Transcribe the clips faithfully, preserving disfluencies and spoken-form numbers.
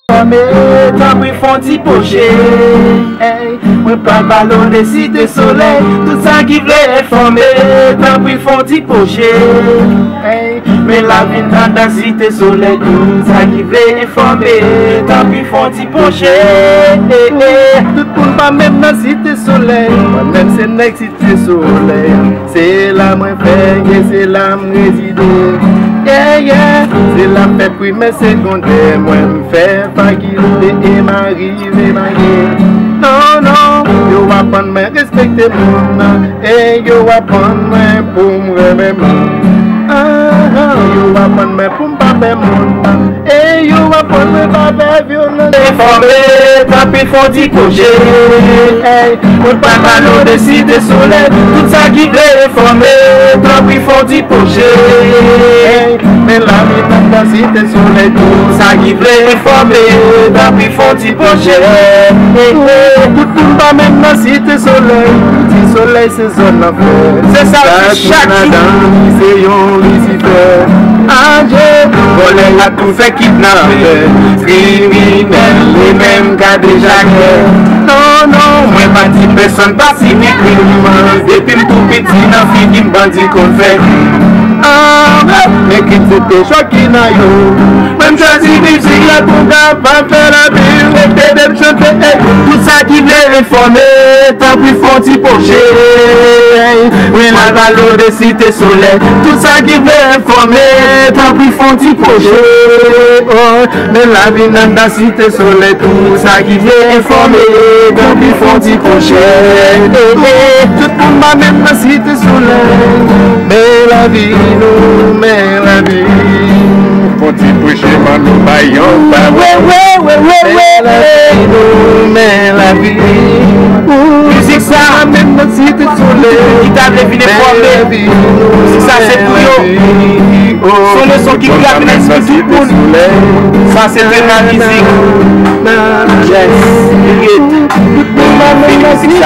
Mais tant pis font t'y pocher. Hey, moi pas ballon de cité soleil. Tout ça qui voulait informer. Tant pis font t'y pocher. Hey, mais la vie dans la cité soleil. Tout ça qui voulait informer. Tant pis font t'y pocher. Hey, hey, tout le monde pas même dans cité soleil. Moi-même c'est dans cité soleil. C'est là moi fait, c'est là moi résider. Yeah, yeah, c'est la paix primaire secondaire. Moi me faire faculté et m'arriver marier. Non, non, yo va prendre moi respecter mon. Et yo va prendre moi pour me remettre. Ah, ah, yo va prendre moi pour me faire mon. Et yo va prendre moi pour faire violence. Informé, tant pis faut d'y coucher. Hey, on pas ballon de cité soleil. Tout ça qui veut informer, tant pis faut d'y coucher. Hey, mais la vie dans la cité soleil. Tout ça qui veut informer, tant pis faut d'y coucher. Hey, hey, tout le monde va même dans la cité soleil. Petit soleil c'est zone d'affaires. C'est ça, chaque jour. C'est yon Lucifer. Angel, volé a tout fait kidnapper. Criminel, les mêmes qu'a déjà fait. Non, non, moi pas dit personne pas si mes criminels. Depuis tout petit, n'a fille qui bandit qu'on fait. Ah, mais qui c'était choqué na yo. Même choisi musique là pour gars pas faire la ville. Et t'es même chanter. Tout ça qui veut informer, tant pis faut t'y pocher. Oui, la valeur de cité soleil. Tout ça qui veut informer, tant pis faut t'y pocher. Oh, mais la vie dans la cité soleil. Tout ça qui veut informer, tant pis faut t'y pocher. Tout le monde m'a même dans la cité soleil. Mais la vie nous, mais la vie faut t'y pocher, man, nous baillons pas. Ouais, ouais, ouais, ouais, ouais. Mais la vie nous, mais la vie. Musique ça, même dans la cité soleil. Qui t'a levé les problèmes. C'est ça, c'est pour yo. Son le son qui claque l'esprit tout le monde. Ça, c'est de la musique. Yes. Musique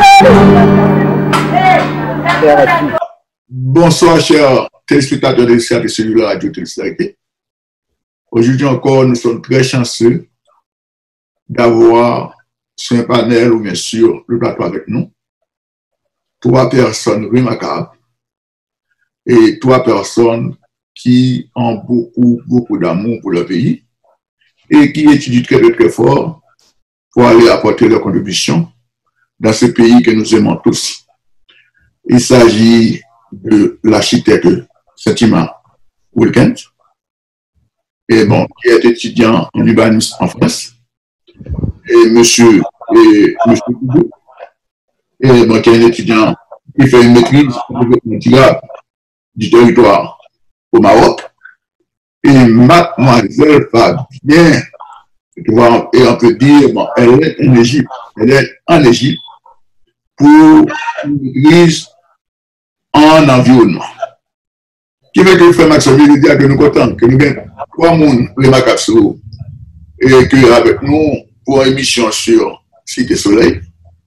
ça. Bonsoir, chers téléspectateurs de service de la radio Télésécurité. Aujourd'hui encore, nous sommes très chanceux d'avoir sur un panel ou bien sûr le plateau avec nous trois personnes remarquables et trois personnes qui ont beaucoup, beaucoup d'amour pour leur pays et qui étudient très, très, très fort pour aller apporter leur contribution dans ce pays que nous aimons tous. Il s'agit de l'architecte Septima Wilkins, et bon, qui est étudiant en urbanisme en France, et monsieur, et monsieur Koudou, et bon, qui est un étudiant qui fait une maîtrise en développement durable du territoire au Maroc, et mademoiselle Fabien, et on peut dire, bon, elle est en Égypte, elle est en Égypte pour une maîtrise en environnement. Qui veut que le frère Maxime il dit que nous comptons, que nous avons trois personnes remarquables et que avec nous pour une émission sur Cité Soleil.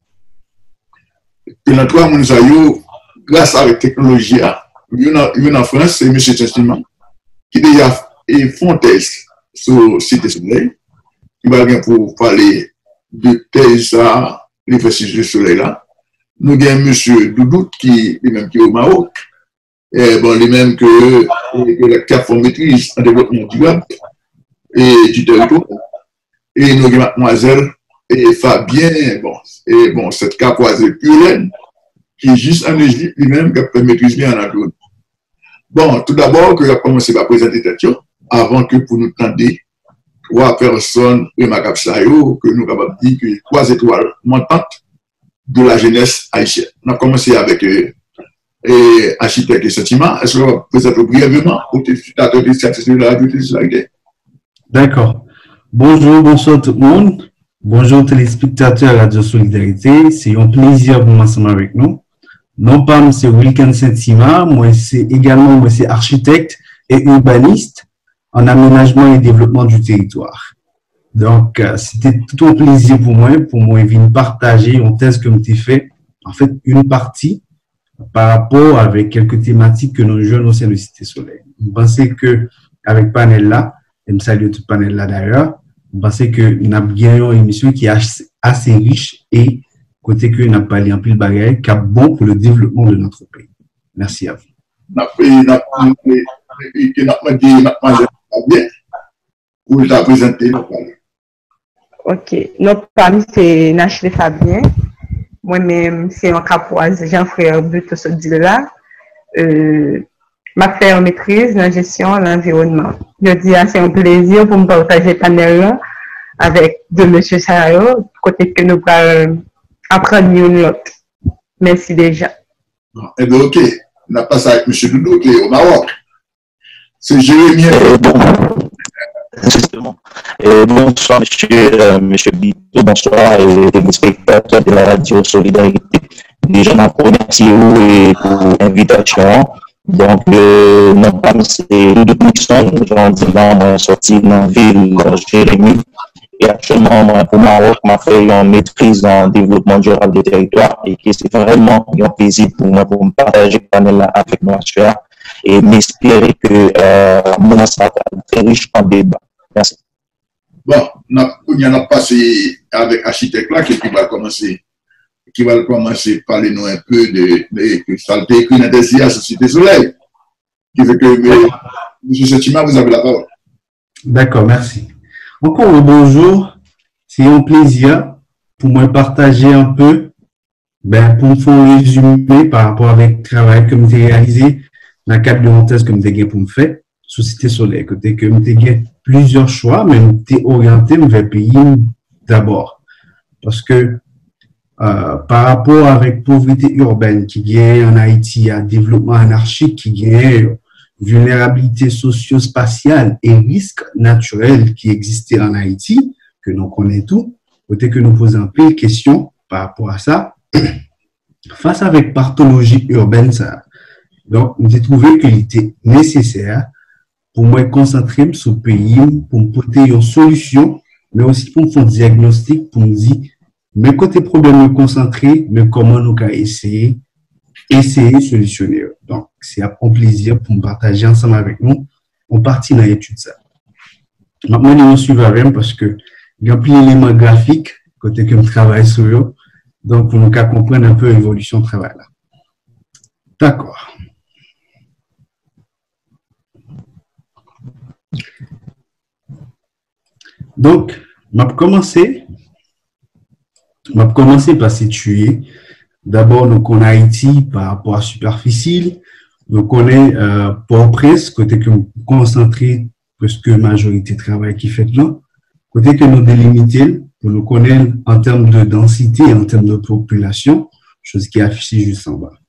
Que nos trois personnes, grâce à la technologie, il y a en France, c'est M. Testiment, qui déjà font thèse sur Cité Soleil. Il va bien pour parler de thèse à l'Université du Soleil là. Nous avons M. Doudou qui est même qui est au Maroc, et bon, les mêmes que, que qui a fait maîtrise en développement durable et du territoire. Et nous avons mademoiselle et Fabien, bon, et bon, cette capoisée pure qui est juste en Égypte, lui-même qui a fait maîtrise bien en Angola. Bon, tout d'abord, que je vais commencer par présenter cette chose, avant que pour nous tendre trois personnes remarquables, que nous avons dit que trois étoiles montantes de la jeunesse haïtienne. On a commencé avec euh, et architecte et sentiment. Est-ce que vous présentez brièvement aux téléspectateurs de cette de la radio Télésécurité? D'accord. Bonjour, bonsoir tout le monde. Bonjour téléspectateurs de la radio Solidarité. C'est un plaisir pour m'ensemble avec nous. Non pas M. Wilkins Saint-Sima, moi c'est également moi c'est architecte et urbaniste en aménagement et développement du territoire. Donc, euh, c'était tout un plaisir pour moi, pour moi, de partager une thèse que j'ai fait, en fait, une partie par rapport avec quelques thématiques que nous jouons au sein de Cité Soleil. Je pensais que, avec panel là, et je salue tout panel là d'ailleurs, Parce que nous avons une émission qui est assez riche et côté que nous avons parlé en pile bagaille qui est bon pour le développement de notre pays. Merci à vous. Nous avons dit pour la présenter. Ok. Notre parmi c'est Nachle Fabien. Moi-même, c'est un capoise Jean-Frère Buto Sodila. Euh, m'a fait une maîtrise dans la gestion de l'environnement. Je dis, c'est un plaisir pour me partager le panel avec de M. Sarayo, côté que nous allons apprendre une autre. Merci déjà. Eh bien, ok. On a passé avec M. Doudou qui est au Maroc. C'est Jérémy. Euh, bon, justement. Euh, bonsoir, monsieur, euh, monsieur Bito, bonsoir, et téléspectateurs de la radio Solidarité. Déjà, je remercie vous pour l'invitation. Donc, euh, non pas, c'est Doudou Nixon, j'en dis là, sorti dans la ville Jérémy. Et actuellement, moi, pour Maroc, m'a fait une maîtrise en développement durable des territoires et que c'est vraiment un plaisir pour moi pour me partager le panel avec moi, cher, et m'espérer que euh, mon ça très riche en débat. Merci. Bon, on a passé avec l'architecte là qui va commencer, qui va commencer à parler nous un peu de, de, de ça a été écrit dans des I A Société Soleil. Qui fait que, M. Setima, vous avez la parole. D'accord, merci. Encore un bonjour. C'est un plaisir pour moi partager un peu, ben, pour me faire un résumé par rapport avec le travail que j'ai réalisé dans le cadre de mon thèse que j'ai pour me faire. Société Soleil, côté que j'ai plusieurs choix, mais j'ai orienté vers le pays d'abord. Parce que euh, par rapport avec pauvreté urbaine qui est en Haïti, à développement anarchique qui est vulnérabilité socio-spatiale et risques naturels qui existaient en Haïti, que nous connaissons tout, côté que nous posons un peu de questions par rapport à ça, face avec pathologie urbaine, ça. Donc, j'ai trouvé qu'il était nécessaire pour moi concentrer sur le pays, pour me porter une solution, mais aussi pour me faire un diagnostic, pour me dire, mais côté problème me concentrer, mais comment nous allons essayer, essayer de solutionner. Donc, c'est un plaisir pour me partager ensemble avec nous. On partit dans l'étude ça. Maintenant, nous suivons avec parce que il y a plein d'éléments graphiques côté que je travaille sur eux. Donc, pour nous comprendre un peu l'évolution de travail là. D'accord. Donc, je vais commencer. Je vais commencer par situer. D'abord, nous connaissons Haïti par rapport à superficie. Nous connaissons euh, Port-au-Prince, côté que nous concentrons presque majorité de travail qui fait là. Côté que nous délimitons, pour nous connaître en termes de densité, en termes de population, chose qui est affichée juste en bas.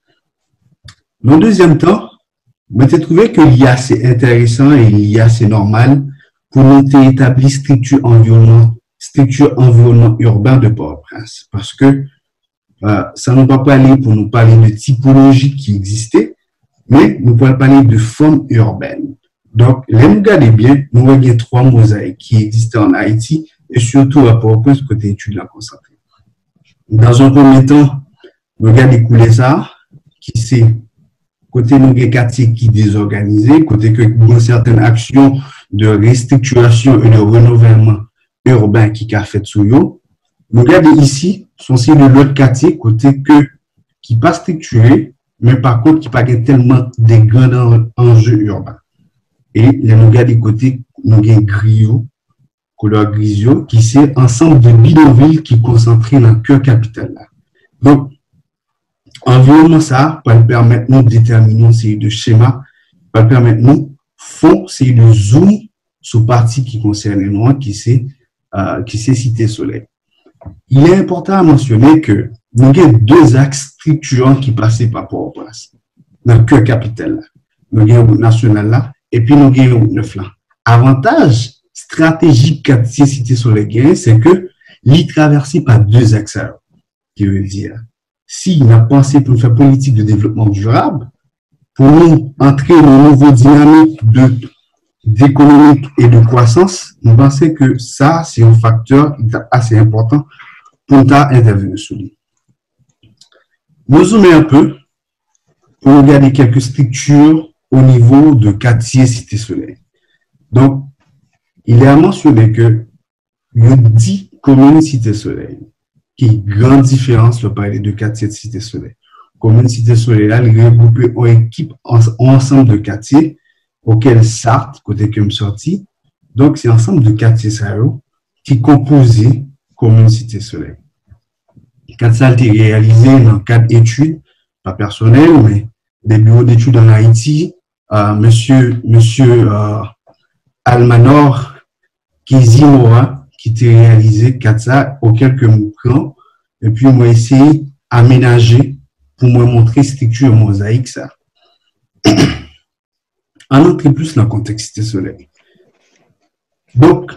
Dans le deuxième temps, je me trouvé que l'I A c'est intéressant et l'I A c'est normal pour nous établir structure environnement, structure environnement urbain de Port-au-Prince. Parce que euh, ça ne va pas aller pour nous parler de typologie qui existait, mais nous pouvons parler de forme urbaine. Donc, les nous regardez bien, nous voyons trois mosaïques qui existaient en Haïti et surtout à Port-au-Prince côté études la concentrée. Dans un premier temps, nous regardons couler ça, qui c'est côté nous quartier qui désorganisé, côté que nous certaines actions de restructuration et de renouvellement urbain qui a fait sous yo. Nous regardons ici, sont aussi de l'autre quartier, côté que qui pas structuré, mais par contre qui pas tellement des grands enjeux urbains. Et les nous regardons côté nous avons griot, couleur grisio, qui c'est ensemble de bidonvilles qui concentrent dans le cœur capital là. Donc, environnement ça va permettre nous de déterminer une série de schémas, va permettre nous font série de zoom sur partie qui concerne nous, qui c'est euh, qui c'est Cité Soleil. Il est important à mentionner que nous avons deux axes structurants qui passaient par Port-au-Prince dans le cœur capital là. Nous avons route nationale là et puis nous avons route neuf là. Avantage stratégique quartier Cité Soleil, c'est que l'y traversé par deux axes, qui veut dire si on a pensé pour faire politique de développement durable, pour nous entrer dans une nouvelle dynamique de d'économique et de croissance, nous pensons que ça, c'est un facteur assez important pour nous intervenir sur lui. Nous zoomons un peu pour regarder quelques structures au niveau de quartier Cité Soleil. Donc, il est à mentionner que il y a dix communes Cité Soleil. Qui est grande différence, le parler de quartier de Cité Soleil. Commune Cité Soleil, là, il regroupe une équipe, en, ensemble de quartiers, auquel Sarthe, côté que je sorti. Donc, c'est ensemble de quartiers, ça, qui composent commune Cité Soleil. Quand ça a été réalisé dans quatre études, pas personnelles, mais des bureaux d'études en Haïti, euh, monsieur, monsieur, euh, Almanor Kizimora, qui était réalisé quatre ça, auquel que je prends, et puis moi essayé d'aménager pour me montrer structure mosaïque ça. En autre plus dans le contexte Cité Soleil. Donc,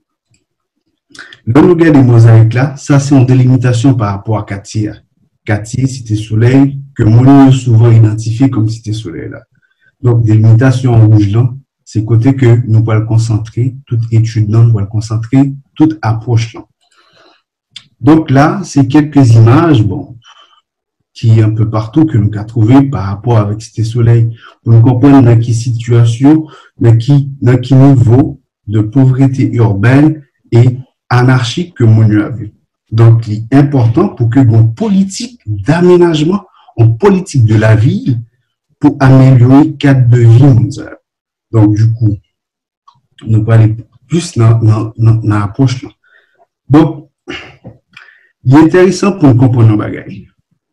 le nous des mosaïques là, ça c'est une délimitation par rapport à quartier. Quartier, Cité Soleil, que moi souvent identifié comme Cité Soleil là. Donc, délimitation en rouge là, c'est côté que nous pouvons le concentrer, toute étude là, nous pouvons le concentrer, toute approche là. Donc là, c'est quelques images, bon, qui est un peu partout que nous avons trouvé par rapport avec Cité Soleil, pour nous comprendre dans quelle situation, dans qui, dans quel niveau de pauvreté urbaine et anarchique que nous avons vu. Donc, il est important pour que une politique d'aménagement, une politique de la ville, pour améliorer le cadre de vie mondial. Donc, du coup, nous allons aller plus dans, dans, dans, dans l'approche là. Donc, il est intéressant pour nous comprendre nos bagailles.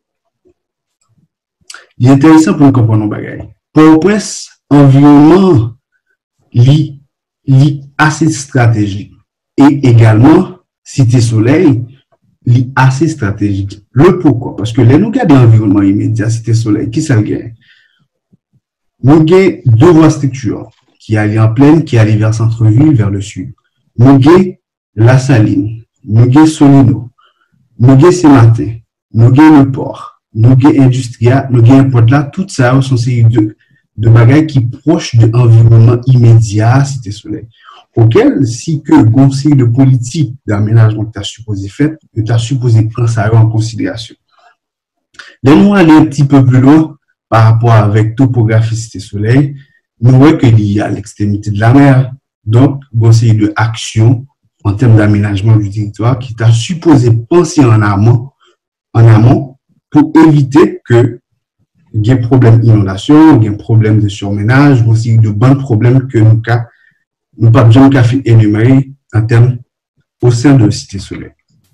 Il est intéressant pour nous comprendre nos bagailles. Port-au-Prince, environnement, li, li assez stratégique. Et également, Cité Soleil, li assez stratégique. Le pourquoi? Parce que les nous regardons l'environnement immédiat, Cité Soleil, qui ça le gagne? Nous avons deux voies structures qui allient en plaine, qui allient vers centre-ville, vers le sud. Nous avons La Saline, nous avons Solino, nous avons Saint-Martin, nous avons le port, nous avons Industria, nous avons Port-là, tout ça sont ces deux de bagages qui proches de l'environnement immédiat, Cité Soleil. Auquel, si que le conseil de politique d'aménagement que tu as supposé faire, tu as supposé prendre ça en considération. Laisse-moi aller un petit peu plus loin par rapport avec topographie Cité Soleil. Nous voyons qu'il y a l'extrémité de la mer, donc, conseil de action en termes d'aménagement du territoire qui t'a supposé penser en amont, en amont, pour éviter que il y ait un problème d'inondation, il y ait un problème de surménage, aussi de bons problèmes que nous n'avons nous pas besoin de faire énumérer en termes au sein de Cité Soleil.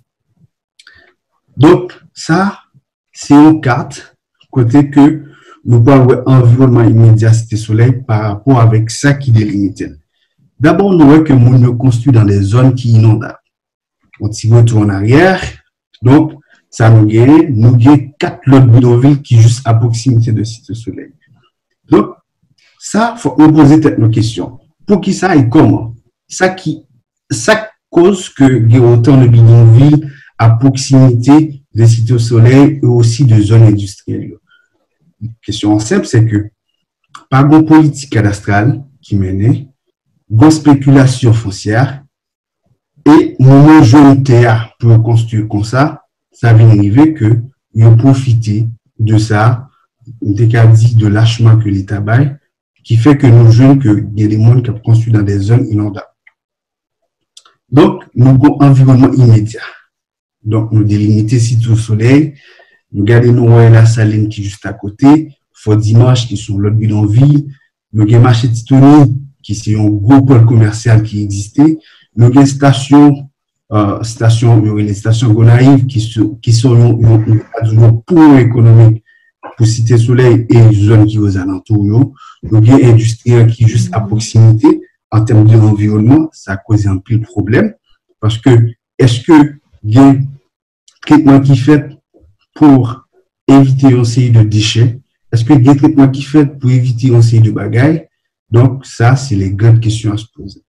Donc, ça, c'est une carte, côté que nous parlons environnement immédiat Cité Soleil par rapport avec ça qui délimite. D'abord, nous voyons que nous construit dans des zones qui inondent. On tire retour en arrière. Donc, ça nous gagne, nous gagne quatre autres bidonvilles qui sont juste à proximité de Cité Soleil. Donc, ça, il faut nous poser nos questions. Pour qui ça et comment? Ça qui, ça cause que il y a autant de bidonvilles à proximité de Cité Soleil et aussi de zones industrielles. La question simple, c'est que, par une politique cadastrale qui menait, une spéculation foncière, et nous jouons théâtre pour construire comme ça, ça vient arriver que ils profité de ça, des cas dit de lâchement que l'État baille, qui fait que nous jouons que il y a des gens qui ont construit dans des zones inondables. Donc, nous avons un environnement immédiat. Donc, nous délimiter Cité Soleil, nous gardons nous La Saline qui est juste à côté, Fort Dimanche qui sont l'autre bidonville, nous avons marché Titoni qui c'est un gros pôle commercial qui existait, nous avons station, euh, station, les stations Gonaïve qui sont, qui sont un pôle économique pour Cité Soleil et zones qui aux alentours, nous avons industriel qui est juste à proximité. En termes de l'environnement, ça a causé un pile problème parce que est-ce que il y a un traitement qui fait pour éviter une série de déchets? Est-ce que il y a un traitement qui fait pour éviter une série de bagailles? Donc, ça, c'est les grandes questions à se poser.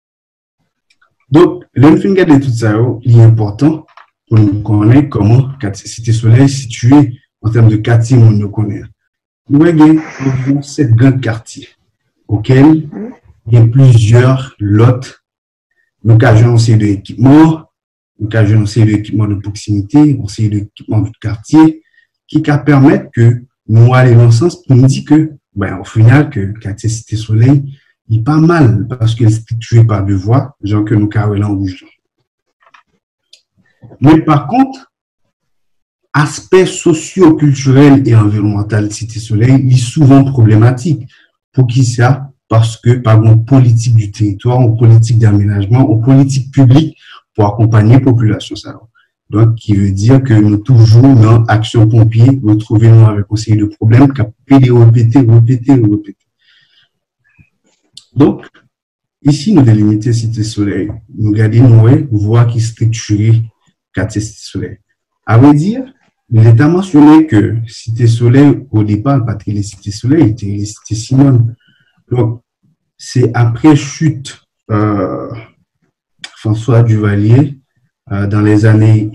Donc, l'enfin de tout ça, il est important pour nous connaître comment Cité Soleil est situé en termes de quartier, on nous connaît. Nous avons sept grands quartiers auxquels il y a plusieurs lots. Nous avons un série d'équipements, nous avons un série d'équipements de proximité, un série d'équipements de quartier qui permettent que nous allons dans le sens pour nous dire que, ben, au final, que le quartier Cité Soleil, il est pas mal parce qu'il est structuré par deux voies, genre que nous avons en rouge. Mais par contre, aspect socio-culturel et environnemental de Cité Soleil est souvent problématique. Pour qui ça? Parce que par une politique du territoire, une politique d'aménagement, une politique publique pour accompagner la population. Ça. Donc, qui veut dire que nous toujours dans Action Pompier, retrouvons-nous avec un série de problèmes qui a pédé, répété, répété, répété. Donc, ici, nous délimitons Cité Soleil. Nous regardons, nous voyons qui structuré quartier Cité Soleil. À vrai dire, l'État mentionné que Cité Soleil, au départ, pas les Cité Soleil, c'était les Cité Simone. Donc, c'est après chute euh, François Duvalier euh, dans les années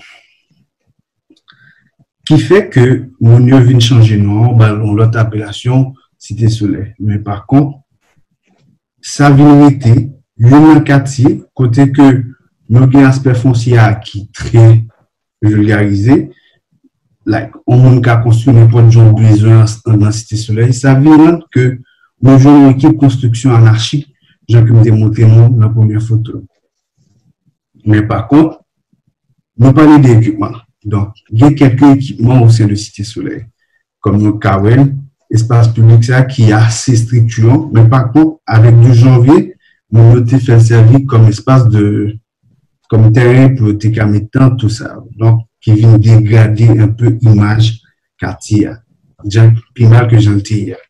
qui fait que mon lieu vient changer de nom, ben, on l'autre appellation Cité Soleil. Mais par contre, ça vient été un quartier, côté que nous avons un aspect foncier qui est très vulgarisé, like, on a construit n'importe quel besoin dans la Cité Soleil, ça vient que nous avons une équipe construction anarchique, j'ai pu me démontrer dans la première photo. Mais par contre, nous parlons d'équipements. Donc, il y a quelques équipements au sein de Cité Soleil, comme le C A W E L, espace public ça, qui est assez structurant, mais par contre, avec du janvier, nous avons fait servir comme espace de, comme terrain pour te calmer temps, tout ça. Donc, qui vient dégrader un peu l'image quartier. Déjà, plus mal que j'en ai hier.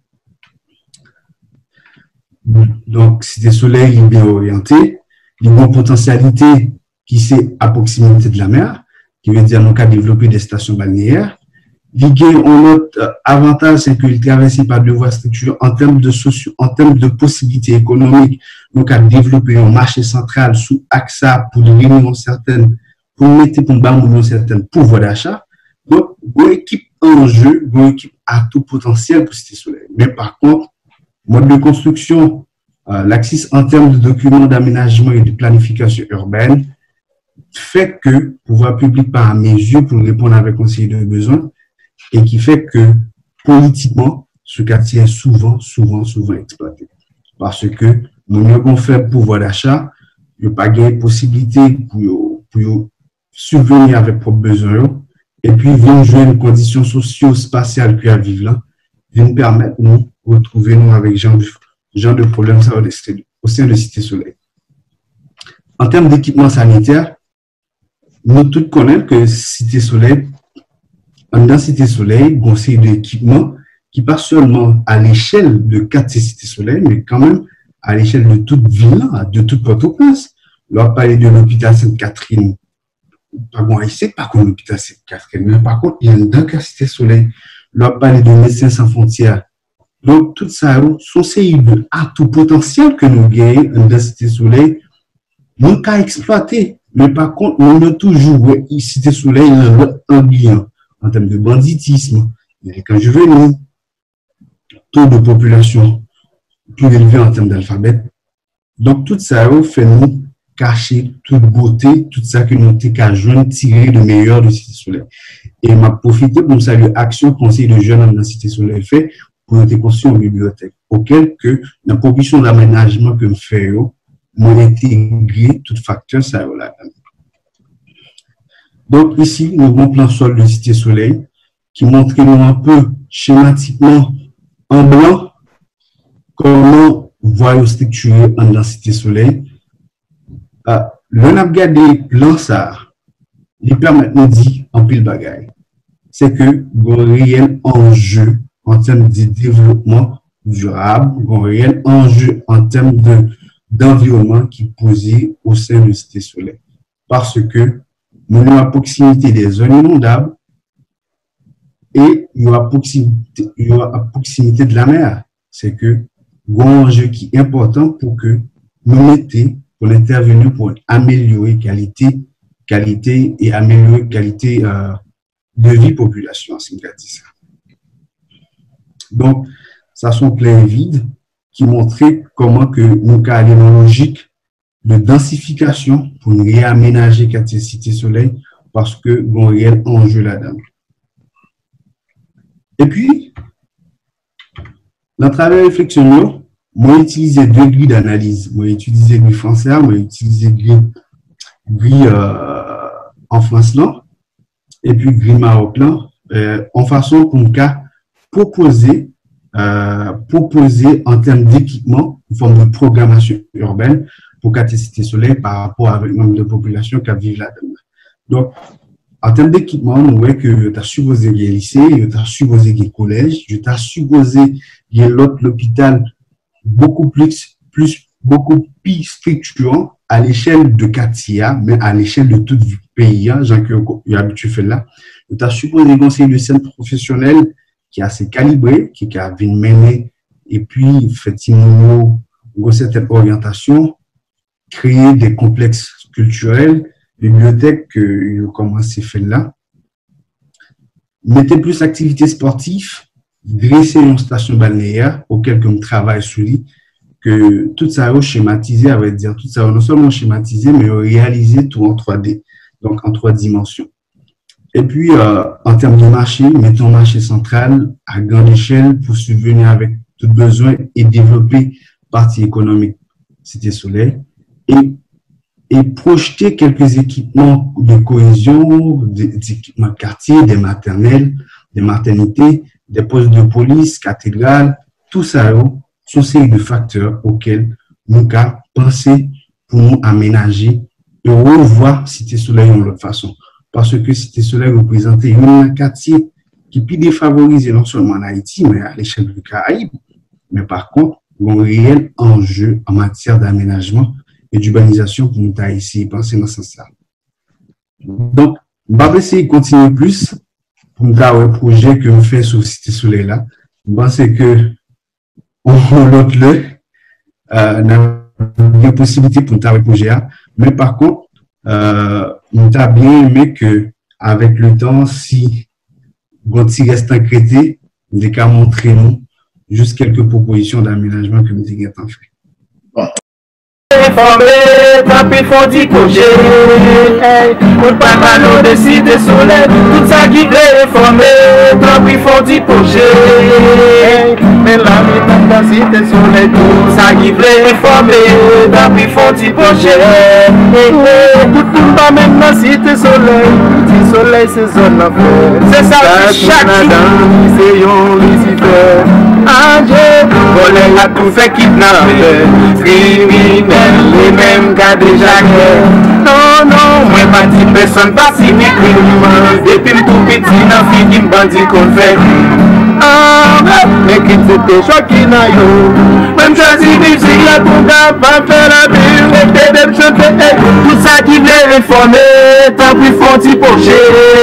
Donc, Cité Soleil est bien orienté. Il y a une potentialité qui c'est à proximité de la mer, qui veut dire nous qu'à développer des stations balnéaires. Il y a un autre avantage, c'est qu'il traverse par deux voies structurées en termes de socio, en termes de possibilités économiques. Nous qu'à développer un marché central sous A X A pour réunir certaines, pour mettre pour un certain pouvoir d'achat. Donc, une équipe en jeu, une équipe à tout potentiel pour Cité Soleil. Mais par contre, mode de construction, euh, l'axis en termes de documents d'aménagement et de planification urbaine fait que le pouvoir public par mes yeux pour répondre avec conseil de besoin et qui fait que politiquement, ce quartier est souvent, souvent, souvent exploité. Parce que nous avons fait pouvoir d'achat, il n'y a pas de possibilité pour, pour subvenir avec propres besoins et puis vient jouer une condition socio-spatiale qui à vivre là, vient permettre nous de retrouver nous avec genre de, genre de problème ça au sein de Cité Soleil. En termes d'équipement sanitaire, nous tous connaissons que Cité Soleil, dans Cité Soleil, on a des équipements qui pas seulement à l'échelle de quartier Cité Soleil, mais quand même à l'échelle de toute ville, de toute Port-au-Prince. Là, on parle de l'hôpital Sainte-Catherine. Pas bon, ici, pas comme l'hôpital Sainte-Catherine, mais par contre, il y a dans la Cité Soleil. Là, on parle de Médecins sans frontières. Donc, tout ça, sont ces atouts potentiels que nous gagnons dans la Cité Soleil, nous qu'à exploiter. Mais par contre, on a toujours, Cité Soleil, un lien en termes de banditisme, quand je venais, taux de population plus élevé en termes d'alphabet. Donc, tout ça fait nous cacher toute beauté, tout ça que nous avons qu'à tirer le meilleur de Cité Soleil. Et m'a profité pour me saluer Action Conseil de jeunes dans la Cité Soleil fait pour être construit en bibliothèque, auquel que la proposition d'aménagement que me fait, m'ont intégré tout facteur ça là. Donc ici, nous avons un plan sol de Cité Soleil qui montre un peu schématiquement en blanc comment voir structurer en la Cité Soleil. Euh, le navigation des plans ça, il permet de nous dire en pile bagaille. C'est que un réel enjeu en termes de développement durable, un réel enjeu en termes de d'environnement qui est posé au sein de Cité Soleil. Parce que nous sommes à proximité des zones inondables et il y a à proximité, il y a à proximité de la mer. C'est que un enjeu qui est important pour que nous mettions pour intervenir pour améliorer qualité, qualité et améliorer qualité euh, de vie population. C'est ça. Donc, ça sont plein vide qui montrait comment que nous allons aller dans la logique de densification pour réaménager quartier Cité Soleil parce que bon réel enjeu là-dedans. Et puis, dans le travail de réflexion, moi j'ai utilisé deux grilles d'analyse. Moi j'ai utilisé grille français, moi j'ai utilisé grille, grille euh, en France là, et puis Green Maroc là, euh, en façon pour nous proposer, euh, proposer en termes d'équipement, en forme de programmation urbaine pour quatre Cité Soleil par rapport avec le nombre de population qui vivent là-dedans. Donc, en termes d'équipement, nous voyons que tu as supposé qu'il y ait lycée, tu as supposé qu'il y ait collège, tu as supposé qu'il y ait l'autre l'hôpital beaucoup plus, plus, beaucoup plus structurant à l'échelle de quartier, mais à l'échelle de tout le pays, hein, Jean que tu as habitué faire là. Tu as supposé conseiller le centre professionnel qui est assez calibré, qui a bien mené, et puis, effectivement, une certaine orientation, créer des complexes culturels, bibliothèque que vous commencez à faire là. Mettez plus activités sportives, dresser une station balnéaire auquel on travaille sur lui, que tout ça est schématisé, à vrai dire, tout ça non seulement schématisé, mais réalisé tout en trois D, donc en trois dimensions. Et puis, euh, en termes de marché, mettons un marché central à grande échelle pour subvenir avec tout besoin et développer partie économique Cité Soleil et et projeter quelques équipements de cohésion, des équipements de quartier, des maternelles, des maternités, des postes de police, cathédrales, tout ça, sont série de facteurs auxquels nous avons pensé pour nous aménager et revoir Cité Soleil de l'autre façon. Parce que Cité Soleil représentait un quartier qui est plus défavorisé non seulement en Haïti, mais à l'échelle du Caraïbe. Mais par contre, un réel enjeu en matière d'aménagement et d'urbanisation pour nous ici, penser dans ce sens-là. Donc, on va essayer de continuer plus pour nous avoir un projet que nous faisons sur Cité Soleil là. Je pense que on l'autre le, euh, n'a pas possibilité pour nous avoir un projet là. Mais par contre, euh, nous avons bien aimé que, avec le temps, si on reste encrété, nous avons montré nous juste quelques propositions d'aménagement que nous avons fait. Bon. Informé, tant pis font d'y projet. On pas mal de Cité Soleil, tout ça qui veut informer, tant pis font d'y projet. Mais la vie dans la Cité Soleil, tout ça qui veut informer, tant pis font d'y projet. Tout le monde même dans Cité Soleil, Cité Soleil c'est zone d'enfer. C'est ça, chaque jour, c'est un Lucifer. Angé, volé a tout fait kidnapper, criminel, les mêmes qu'à déjà guerre. Non, non, moi pas dit personne pas si criminel. Depuis tout petit, dans fille qui me bandit qu'on fait. Ah, mais qui c'était choqué na yo. Même choisi musique là pour gars, pas faire la vie, et t'aider chanter. Tout ça qui veut informer, tant pis font t'y pocher.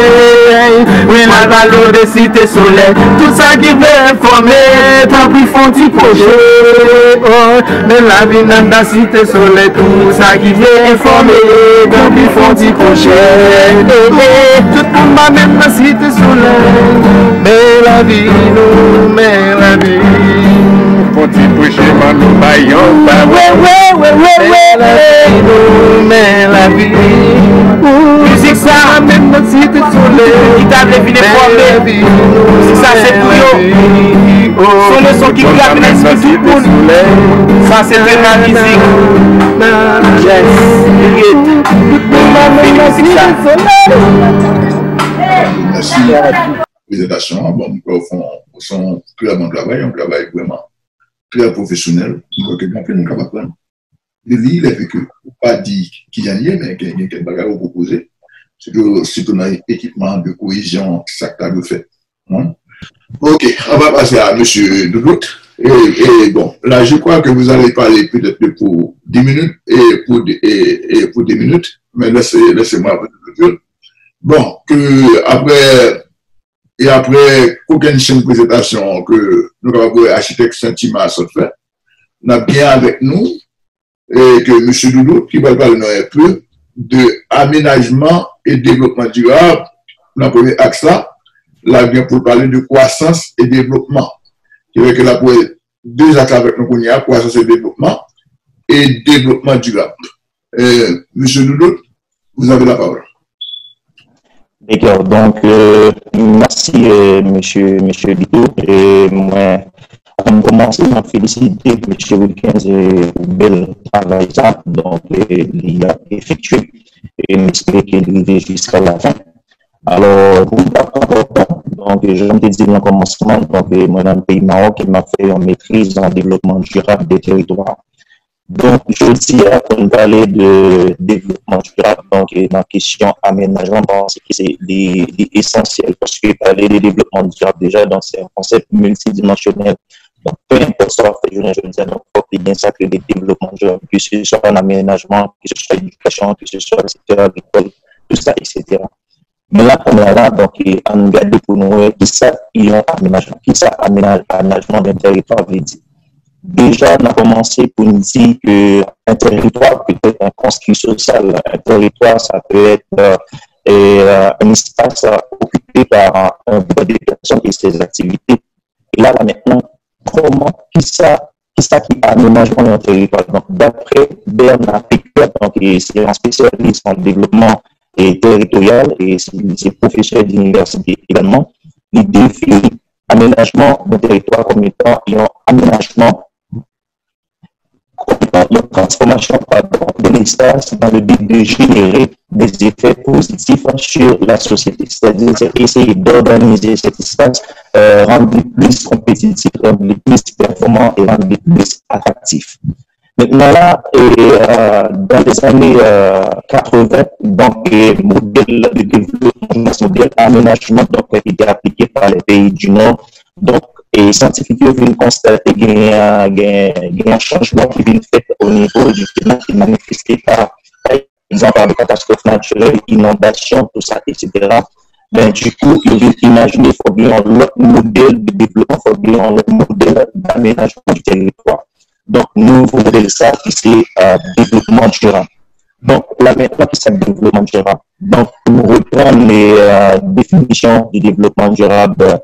Oui, la valeur de Cité Soleil, tout ça qui veut informer, tant pis font t'y pocher. Oh, mais la vie dans la Cité Soleil, tout ça qui veut informer, tant pis font t'y pocher. Tout le monde même dans Cité Soleil, mais la vie nous, mais la vie. Faut-il pocher, mais nous baillons pas. Ouais, ouais, ouais, ouais, ouais. La vie nous, mais la vie. Musique ça, même dans Cité Soleil. Qui t'a deviné formé. C'est ça, c'est pour eux. Son le son qui claque l'esprit tout pour nous. Ça, c'est de la musique. Yes. Musique ça. Merci pour la présentation. Bon, au fond, au fond, clairement travail, on travaille vraiment très professionnel. Donc, quelqu'un peut nous apprendre. Le livre, il fait que, pas dire qu'il y a rien, mais qu'il y a quelques bagages à proposer. C'est que, si on a un équipement de cohésion, ça que tu as fait. Hein? Ok, on va passer à M. Doudout. Et, et bon, là, je crois que vous allez parler peut-être pour dix minutes et pour, et, et pour dix minutes, mais laissez, laissez-moi un bon, que après, et après, aucune chaîne de présentation que nous avons architecte Saint-Ima a fait, nous avons bien avec nous, et que M. Doudout, qui va parler un peu de aménagement et développement durable, dans le premier axe là, là vient pour parler de croissance et développement. Qui veut que là, pour deux axes avec nous, il y a croissance et développement et développement durable. Euh, M. Doudout, vous avez la parole. D'accord, donc euh, merci euh, monsieur, monsieur Bito. Et moi, avant de commencer, je félicite monsieur Wilkins et bel travail ça, donc euh, il a effectué. et j'espère qu'il arrive jusqu'à la fin. Alors, pour ne pas prendre temps, donc, je me dit dans le commencement, donc, moi, dans le pays Maroc, il m'a fait une maîtrise en développement durable des territoires. Donc, je dis à qu'on parler de développement durable, donc, dans la question aménagement, c'est essentiel parce que parler de développement durable, déjà, donc, c'est un concept multidimensionnel. Donc, peu importe ça, je veux dire, donc, il faut bien ça que le développement durable, que ce soit un aménagement, que ce soit l'éducation, que ce soit le secteur agricole, tout ça, et cetera. Mais là, on est là, donc, on regarde pour nous, qui ça, il y a un aménagement, qui ça, aménagement d'un territoire, veut dire. Déjà, on a commencé pour nous dire qu'un territoire peut être un construit social. Un territoire, ça peut être euh, euh, un espace euh, occupé par un groupe de personnes et ses activités. Et là, là maintenant, comment, qui ça, qui ça qui aménagement d'un territoire? Donc, d'après Bernard Piquet, donc, c'est un spécialiste en développement et territorial et c'est professeur d'université également, il définit aménagement d'un territoire comme étant un aménagement la transformation de l'espace dans le but de générer des effets positifs sur la société. C'est-à-dire essayer d'organiser cet espace, euh, rendre plus compétitif, rendre plus performant et rendre plus attractif. Maintenant là, et, euh, dans les années euh, quatre-vingt, donc, le modèle de développement, ce modèle d'aménagement donc, a été appliqué par les pays du Nord. Donc, et scientifiques viennent constater qu'il y a un changement qui vient fait au niveau du climat qui est manifesté par, par exemple, par des catastrophes naturelles, inondations, tout ça, et cetera. Ben, du coup, ils viennent imaginer, il faut bien un autre modèle de développement, il faut bien un autre modèle d'aménagement du territoire. Donc, nous, vous modèle ça, qui c'est euh, développement durable. Donc, là maintenant, qui c'est développement durable. Donc, nous reprenons les euh, définitions du développement durable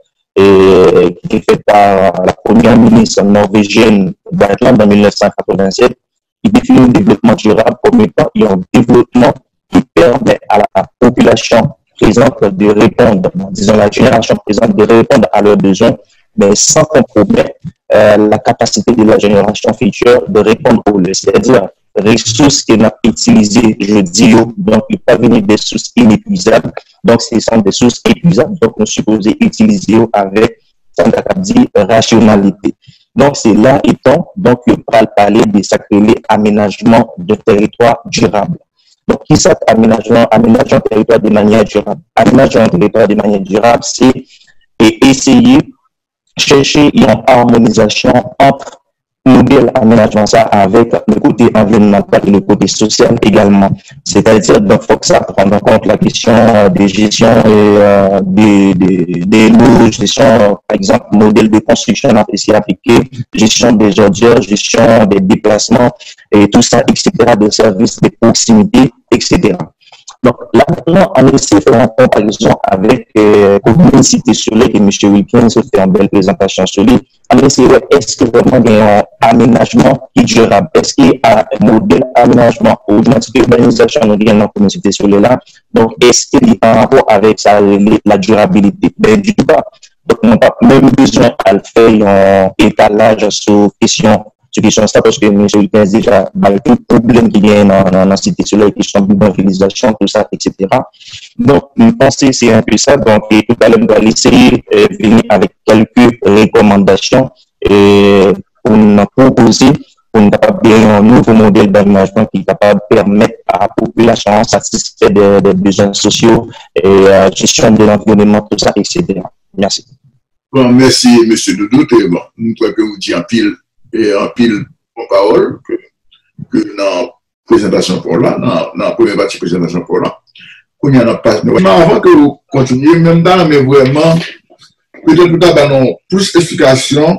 et qui est fait par la première ministre norvégienne d'Islande en mille neuf cent quatre-vingt-sept, il définit le développement durable comme étant un développement qui permet à la population présente de répondre, disons la génération présente de répondre à leurs besoins, mais sans compromettre euh, la capacité de la génération future de répondre aux leurs. C'est-à-dire ressources qui n'ont pas utilisées, je dis, donc il peut venir des sources inépuisables. Donc, ce sont des sources épuisables. Donc, nous supposons utiliser avec, sans dire, rationalité. Donc, c'est là étant, donc, je parle parler de s'appeler aménagement de territoire durable. Donc, qui c'est aménagement, aménagement de territoire de manière durable? Aménagement de territoire de manière durable, c'est essayer, chercher une harmonisation entre modèle aménagement ça avec le côté environnemental et le côté social également. C'est-à-dire, donc, il faut que ça prenne en compte la question des gestions et euh, des, des, des lots, gestion, par exemple, modèle de construction appliqué, gestion des ordures, gestion des déplacements et tout ça, et cetera, des services de proximité, et cetera. Donc, là, maintenant, on essaie de faire un comparaison avec euh, Commune Cité Soleil et M. Wilkins se fait une belle présentation sur lui. On essaie de est-ce que vraiment il y a un aménagement qui est durable? Est-ce qu'il y a un modèle d'aménagement ou d'une urbanisation dans la Commune Cité Soleil là? Donc, est-ce qu'il y a un rapport avec ça, la durabilité? Ben, du tout pas. Donc, on n'a pas même besoin à le faire un étalage sur question. Sur question ça parce que M. Wilkins déjà, bah, tout problème qu'il y a dans, dans la Cité Soleil, question de bidonvillisation, tout ça, et cetera. Donc, je pense que c'est un peu ça. Donc, et tout à l'heure, on va essayer de venir avec quelques recommandations et pour nous proposer, pour nous capable un nouveau modèle d'aménagement qui est capable de permettre à la population de satisfaire des, des besoins sociaux et euh, gestion de l'environnement, tout ça, et cetera. Merci. Bon, merci, M. Doudou. Et bon, nous croyons que vous dites en pile et en pile en parole que, que dans la présentation pour là, dans, dans la première partie de la présentation pour là, qu'on y en a pas. Mais avant que vous continuiez, même dans, mais vraiment, peut-être vous avez plus d'explications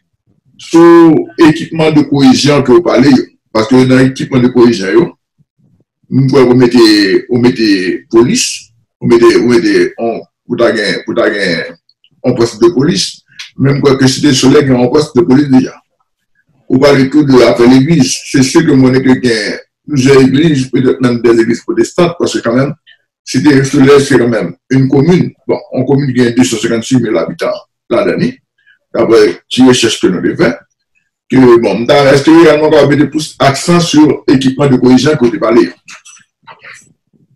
sur l'équipement de cohésion que vous parlez. Parce que dans l'équipement de cohésion, vous pouvez mettre, vous mettez police, vous mettez, vous mettez, on, vous avez, vous avez un poste de police, même quoi que Cité Soleil, il y a un poste de police déjà. Vous parlez tout de après l'église. C'est sûr que mon église, il y a plusieurs églises, peut-être même des églises protestantes, parce que quand même, Cité Soleil, c'est quand même une commune. Bon, une commune qui a deux cent cinquante-six mille habitants l'année, d'après les recherches que nous avons fait. Que bon, est-ce qu'il y a également mettre plus accent sur l'équipement de cohésion que vous parlez?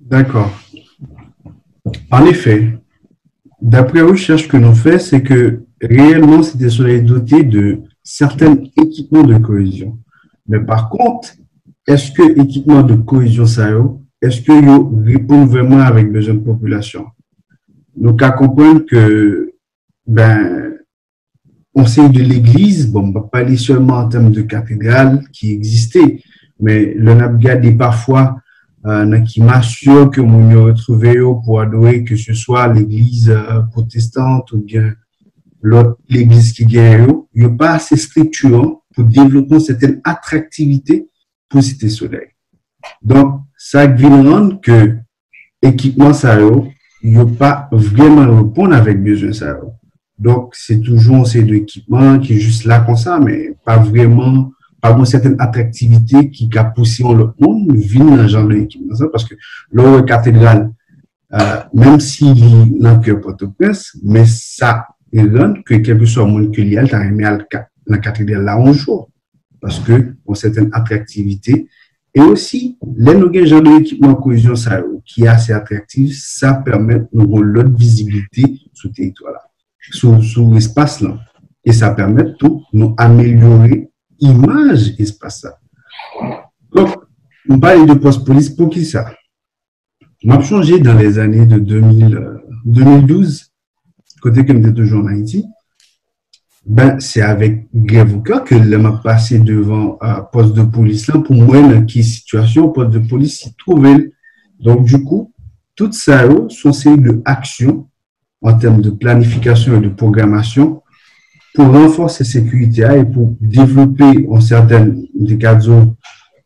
D'accord. En effet, d'après les recherches que nous faisons, c'est que réellement, Cité Soleil est doté de certains équipements de cohésion. Mais par contre, est-ce que l'équipement de cohésion, ça est-ce qu'ils répondent vraiment avec besoin de population? Donc, à comprendre que, ben, on sait de l'église, bon, on va pas aller seulement en termes de cathédrale qui existait, mais le n'a regardé parfois, euh, qui m'assure que mon y retrouvé pour adorer, que ce soit l'église euh, protestante ou bien l'autre, l'église qui gagne, il n'y a pas assez structurant pour développer une certaine attractivité pour Cité Soleil. Donc, ça vient rendre que l'équipement, ça il n'y a pas vraiment répondre avec besoin, ça. Donc, c'est toujours ces deux équipements qui est juste là comme ça, mais pas vraiment, pas une certaine attractivité qui a poussé le monde, vient dans ce genre d'équipement, parce que la cathédrale, euh, même s'il est dans le cœur Port-au-Prince, mais ça rend que quel que soit le monde que l'il y a, il a aimé la cathédrale là un jour, parce que une certaine attractivité. Et aussi, les nous genre d'équipement cohésion ça, qui est assez attractif, ça permet d'avoir l'autre visibilité sur le territoire là, sur, sur l'espace là. Et ça permet tout nous améliorer l'image de l'espace là. Donc, on parle de post-police pour qui ça? On a changé dans les années de deux mille, deux mille douze, côté que nous étions toujours en Haïti. Ben, c'est avec grève au cœur que l'on a passé devant un euh, poste de police là pour moi dans quelle situation poste de police s'y trouvait. Donc du coup, tout ça sont séries de actions en termes de planification et de programmation pour renforcer la sécurité et pour développer en certaines des cas de zone.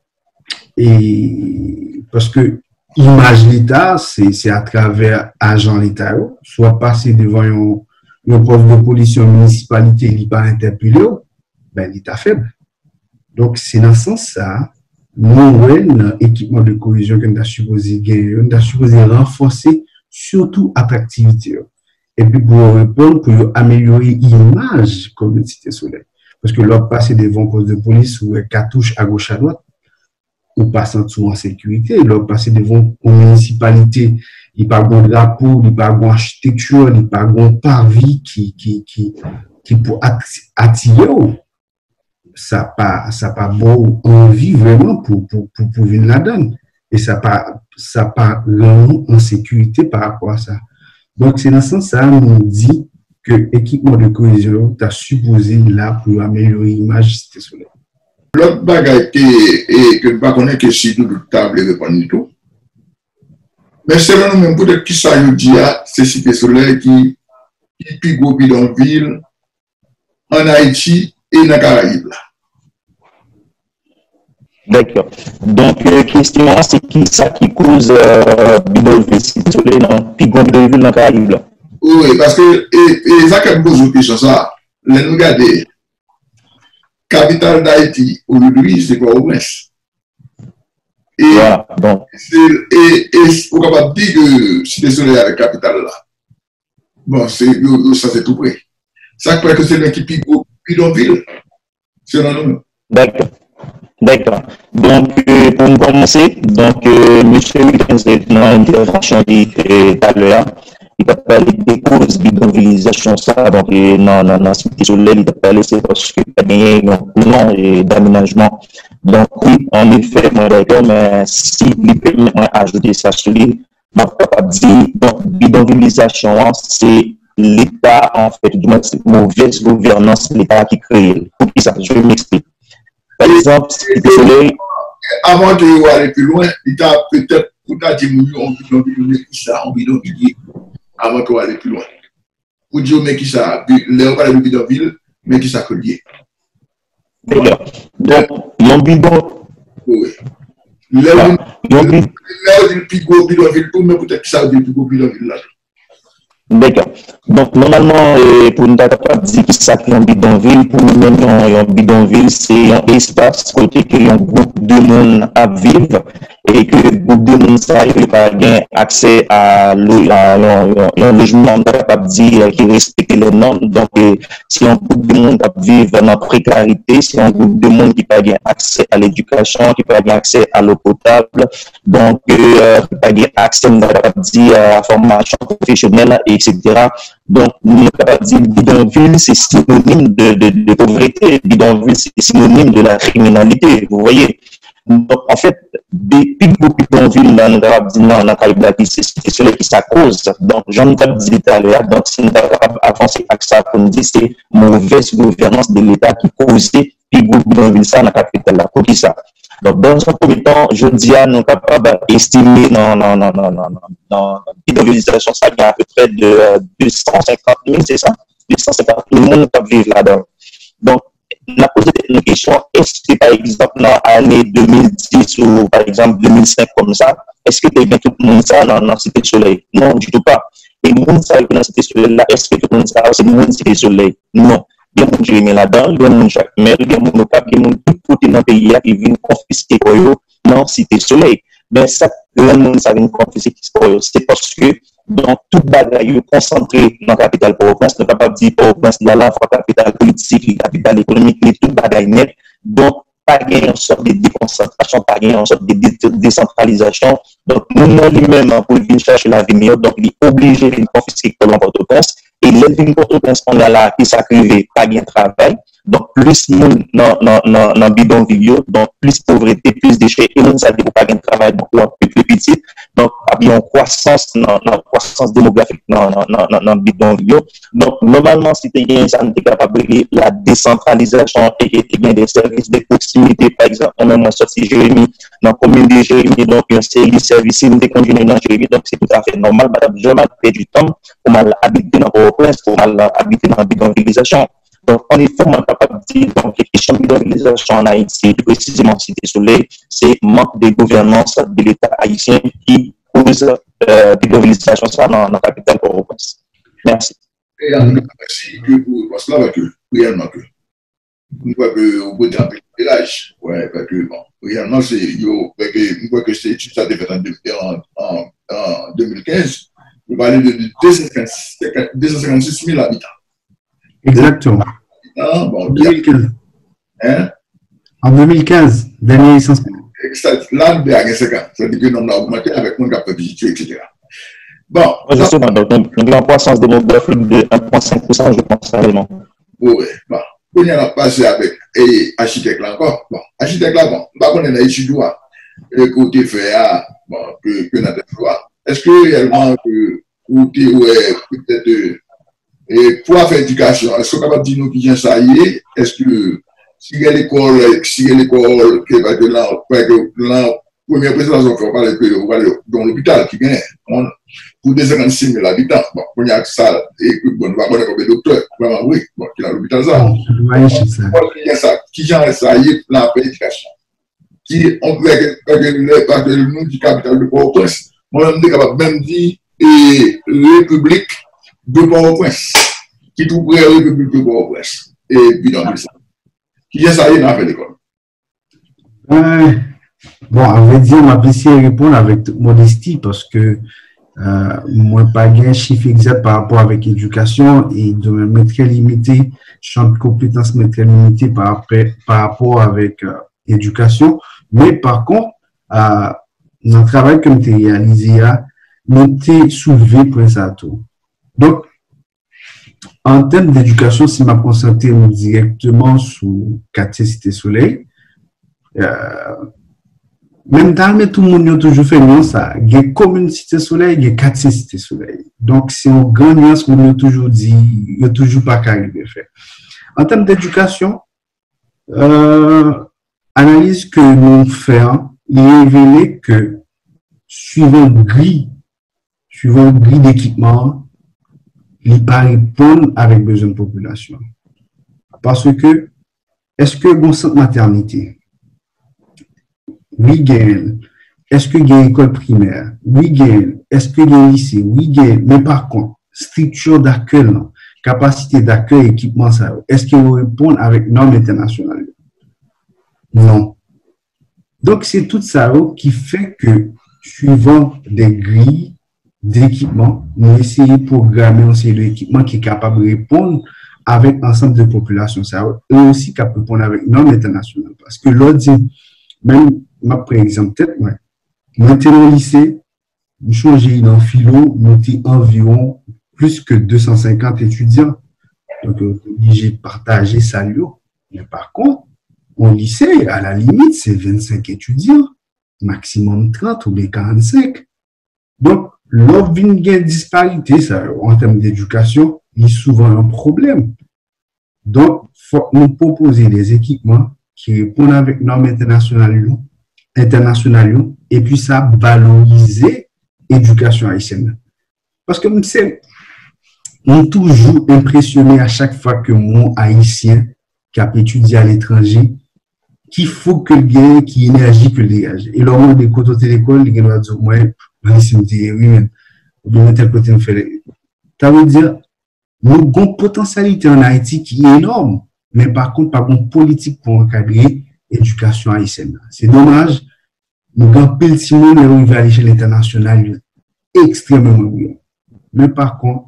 Et parce que image l'État, c'est c'est à travers agent l'État, soit passer devant un le poste de police en municipalité, il n'est pas interpellé, ben, l'État faible. Donc, c'est dans ce sens-là, nous, un équipement de cohésion qu'on a supposé gagner, on a supposé renforcer, surtout attractivité. Et puis, pour répondre, pour améliorer l'image comme une Cité Soleil. Parce que l'on passe devant un poste de police ou un cartouche à gauche à droite, ou passant tout en sécurité, l'on passe devant une municipalité, il n'y a pas de drapeau, il n'y a pas d'architecture, il n'y a pas de parvis qui, qui, qui, qui pour attirer, ça pas, ça pas bon envie vraiment pour, pour, pour, pour venir là-dedans. Et ça pas, ça pas rend en sécurité par rapport à ça. Donc, c'est dans ce sens, ça nous dit que l'équipement de cohésion est supposé là pour améliorer l'image de Cité Soleil. L'autre bagaille que je ne connais que si tout le table répond tout. Mais selon nous, peut-être qui ça nous dit, c'est Cité Soleil qui est plus gros bidonville en Haïti et dans les Caraïbes. D'accord. Donc, la euh, question, c'est qui ça qui cause euh, bidonville Cité Soleil dans plus gros bidonville dans les Caraïbes? Oui, parce que, et, et ça, quand vous posez question ça, les nous regardez, capitale d'Haïti, aujourd'hui, c'est quoi au moins? Et, voilà, bon. et, et vous êtes capable de dire que Cité Soleil est la capitale là. Bon, ça c'est tout près. Ça croit que c'est l'équipe bidonville. Selon nous. D'accord. D'accord. Donc, euh, pour commencer, donc, euh, M. Wilkins, dans l'intervention tout à l'heure, il a parlé des causes bidonvillisation, ça, donc, non, non, non, Cité Soleil, il a parlé, c'est parce que il y a un plan d'aménagement. Donc, oui, en effet, moi, d'accord, mais si il peut ajouter ça sur lui, je suis capable de dire, donc, bidonvillisation, c'est l'État, en fait, du moins, c'est mauvaise gouvernance, l'État qui crée. Pour qui ça? Je vais m'expliquer. Par exemple, Cité Soleil. Avant de aller plus loin, l'État peut-être, pour dire, on bidonville, ça, on bidonville, avant de aller plus loin. Pour dire, mais qui ça, on parle de bidonville, mais qui ça que lié. D'accord. Donc, mon bidon. Oui. Là où il plus gros bidonville, tout, mais peut-être que ça veut dire plus gros bidonville là. D'accord. Donc, normalement, euh, pour nous capable de dire que ça crée un bidonville, pour nous-mêmes, un bidonville, c'est un espace côté qu'il y a un groupe de monde à vivre et que le groupe de monde ça il pas gain accès à un logement capable dire qui respecte les normes. Donc si un groupe de monde vivre dans la précarité, si un groupe de monde qui pas gain accès à l'éducation, qui pas gain accès à l'eau potable, donc euh, pas gain accès capable dire à la formation professionnelle, et cetera. Donc nous capable dire bidonville c'est synonyme de, de, de pauvreté, bidonville c'est synonyme de la criminalité, vous voyez. Donc, en fait, des plus gros bidonvilles dans le Arabes, dans la Caïbla, c'est cela qui sa cause. Donc, j'en ai dit tout à l'heure, donc, si nous avons avancé avec ça, pour nous dire c'est mauvaise gouvernance de l'État qui causait plus gros bidonvilles ça dans la capitale, pour qui ça. Donc, dans un premier temps, je dis à nous capables d'estimer dans la non, non, non, non, non, bidonvillisation, ça, il y a à peu près de euh, deux cent cinquante mille, c'est ça? deux cent cinquante mille monde qui vivent là-dedans. Donc, on a posé une question, est-ce que par exemple dans l'année deux mille dix ou par exemple deux mille cinq comme ça, est-ce que tu as bien tout le monde ça dans la Cité Soleil? Non, du tout pas. Et le monde ça dans la Cité Soleil là, est-ce que tout le monde ça c'est le monde Cité Soleil? Non. Il y a des gens qui viennent là-dedans, il y a des gens chaque maire, il y a des gens qui viennent tout côté dans le pays qui viennent confisquer dans la Cité Soleil. Mais ça, le monde ça vient confisquer c'est parce que dans toute bagaille concentrée dans la capitale Port-au-Prince, ne peut pas dire Port-au-Prince dans la capitale politique, la capitale économique, mais toute bagaille net. Donc, pas gagner en sorte de déconcentration, pas gagner en sorte de décentralisation. Donc, nous, lui-même, pour venir chercher la vie meilleure, donc, il est obligé de confisquer pour Port-au-Prince. Et les Port-au-Prince qu'on a là, qui s'accrèvent, pas bien travail. Donc, plus nous, dans, dans, dans, dans bidonville, donc, plus pauvreté, plus déchets, et nous, ça ne peut pas bien travail, donc, plus, plus petit. Donc, il y a une croissance, dans, dans, croissance démographique dans, dans, dans, dans bidonville. Donc, normalement, si tu es ça, tu es capable de la décentralisation et que tu as des services de proximité, par exemple, on a moins sorti Jérémy, dans la commune de Jérémy, donc, il y a un série de services, nous déconduisons dans Jérémy, donc, c'est tout à fait normal, madame, je m'ai fait du temps pour mal habiter dans Port-au-Prince, pour mal habiter dans la bidonvillisation. Donc, en effet, on est capable de dire donc, les questions de bidonvillisation en Haïti, plus précisément Cité Soleil, c'est manque de gouvernance de l'État haïtien qui cause euh, bidonvillisation dans la capitale Port-au-Prince. Merci. Et en merci que pour parce que là, que réellement que nous voyons que au bout d'un village, ouais, parce que bon, réellement c'est yo, parce que nous voyons que c'est ça a été fait en, en, en deux mille quinze, nous parlons de deux cent cinquante-six mille habitants. Exactement. Ah, bon, deux mille quinze. Hein? En deux mille quinze, dernier licence. Là, il y a cinq ans. C'est-à-dire que nous avons augmenté avec mon cap de visite, et cetera. Bon. Justement, donc, une croissance démographique de un virgule cinq pour cent, je pense, réellement. Oui, bon. On y a passé avec l'architecte là encore. Bon, architecte là, bon, on va connaître les droit. Et côté fait, bon, que, que notre droit. Est-ce que réellement, que, ou peut-être, et pour faire éducation, est-ce qu'on est capable de dire nous qui vient ça y est? Est-ce que si il y a l'école, si il y a l'école, que va de là, la première présentation qu'on parle de dans l'hôpital qui vient, pour deux cent cinquante-six mille habitants, bon, on y a ça, et bon, on va connaître comme docteur, vraiment oui, bon, qui a l'hôpital ça. Il y a ça, qui vient ça y est, la éducation. Qui, on peut, avec le nom du capital de Port-au-Prince, moi, on est capable même dire, et République de Port-au-Prince, qui tout près la République de Port-au-Prince, et puis dans le ça. Qui est ça, il a fait l'école. Euh, bon, à vrai dire, on va essayer de répondre avec toute modestie parce que euh, moi, pas un chiffre exact par rapport avec l'éducation et de me très limité, champ de compétences me très limité par, par rapport avec euh, l'éducation. Mais par contre, euh, dans le travail que j'ai réalisé, nous t'ai soulevé pour ça tout. Donc, en termes d'éducation, si je me concentre directement sur quartier Cité Soleil, euh, même dans le tout le monde a toujours fait non ça. Il y a commune Cité Soleil, il y a quartier Cité Soleil. Donc, c'est une grande nuance qu'on a toujours dit, il n'y a toujours pas qu'à arriver à faire. En termes d'éducation, euh, analyse que nous faisons, il est révélé que suivant le grille, suivant le grille d'équipement, il pas répondre avec besoin de population. Parce que, est-ce que bon centre maternité? Oui, gain. Est-ce que il y a une école primaire? Oui, gain. Est-ce que il y a un lycée? Oui, gain. Mais par contre, structure d'accueil, capacité d'accueil, équipement, ça, est-ce qu'ils vont répondre avec normes internationales? Non. Donc, Donc, c'est tout ça qui fait que, suivant des grilles d'équipement, nous essayons de programmer un série d'équipements qui est capable de répondre avec l'ensemble de la population, ça, et aussi capable de répondre avec normes internationales. Parce que l'autre dit, même, ma par exemple, peut-être, ouais, maintenant au lycée, nous changeons dans philo, nous avons environ plus que deux cent cinquante étudiants. Donc, on est obligé de partager ça. Mais par contre, au lycée, à la limite, c'est vingt-cinq étudiants, maximum trente ou les quarante-cinq. Donc, l'offre d'une disparité, ça, en termes d'éducation, est souvent un problème. Donc, il faut nous proposer des équipements qui répondent avec normes internationales, internationales et puis ça, valoriser l'éducation haïtienne. Parce que, c'est, on est toujours impressionné à chaque fois que mon haïtien qui a étudié à l'étranger, qu'il faut que le gars qui énergie que le dégage. Et là, on des côtés de l'école, les gars vont dire, moi, je me dis, oui, mais, ou bien, tel côté me fait. Ça veut dire, nous avons une potentialité en Haïti qui est énorme, mais par contre, pas une politique pour encadrer l'éducation haïtienne. C'est dommage, nous avons un petit monde arrivé à l'échelle internationale extrêmement brillant. Mais par contre,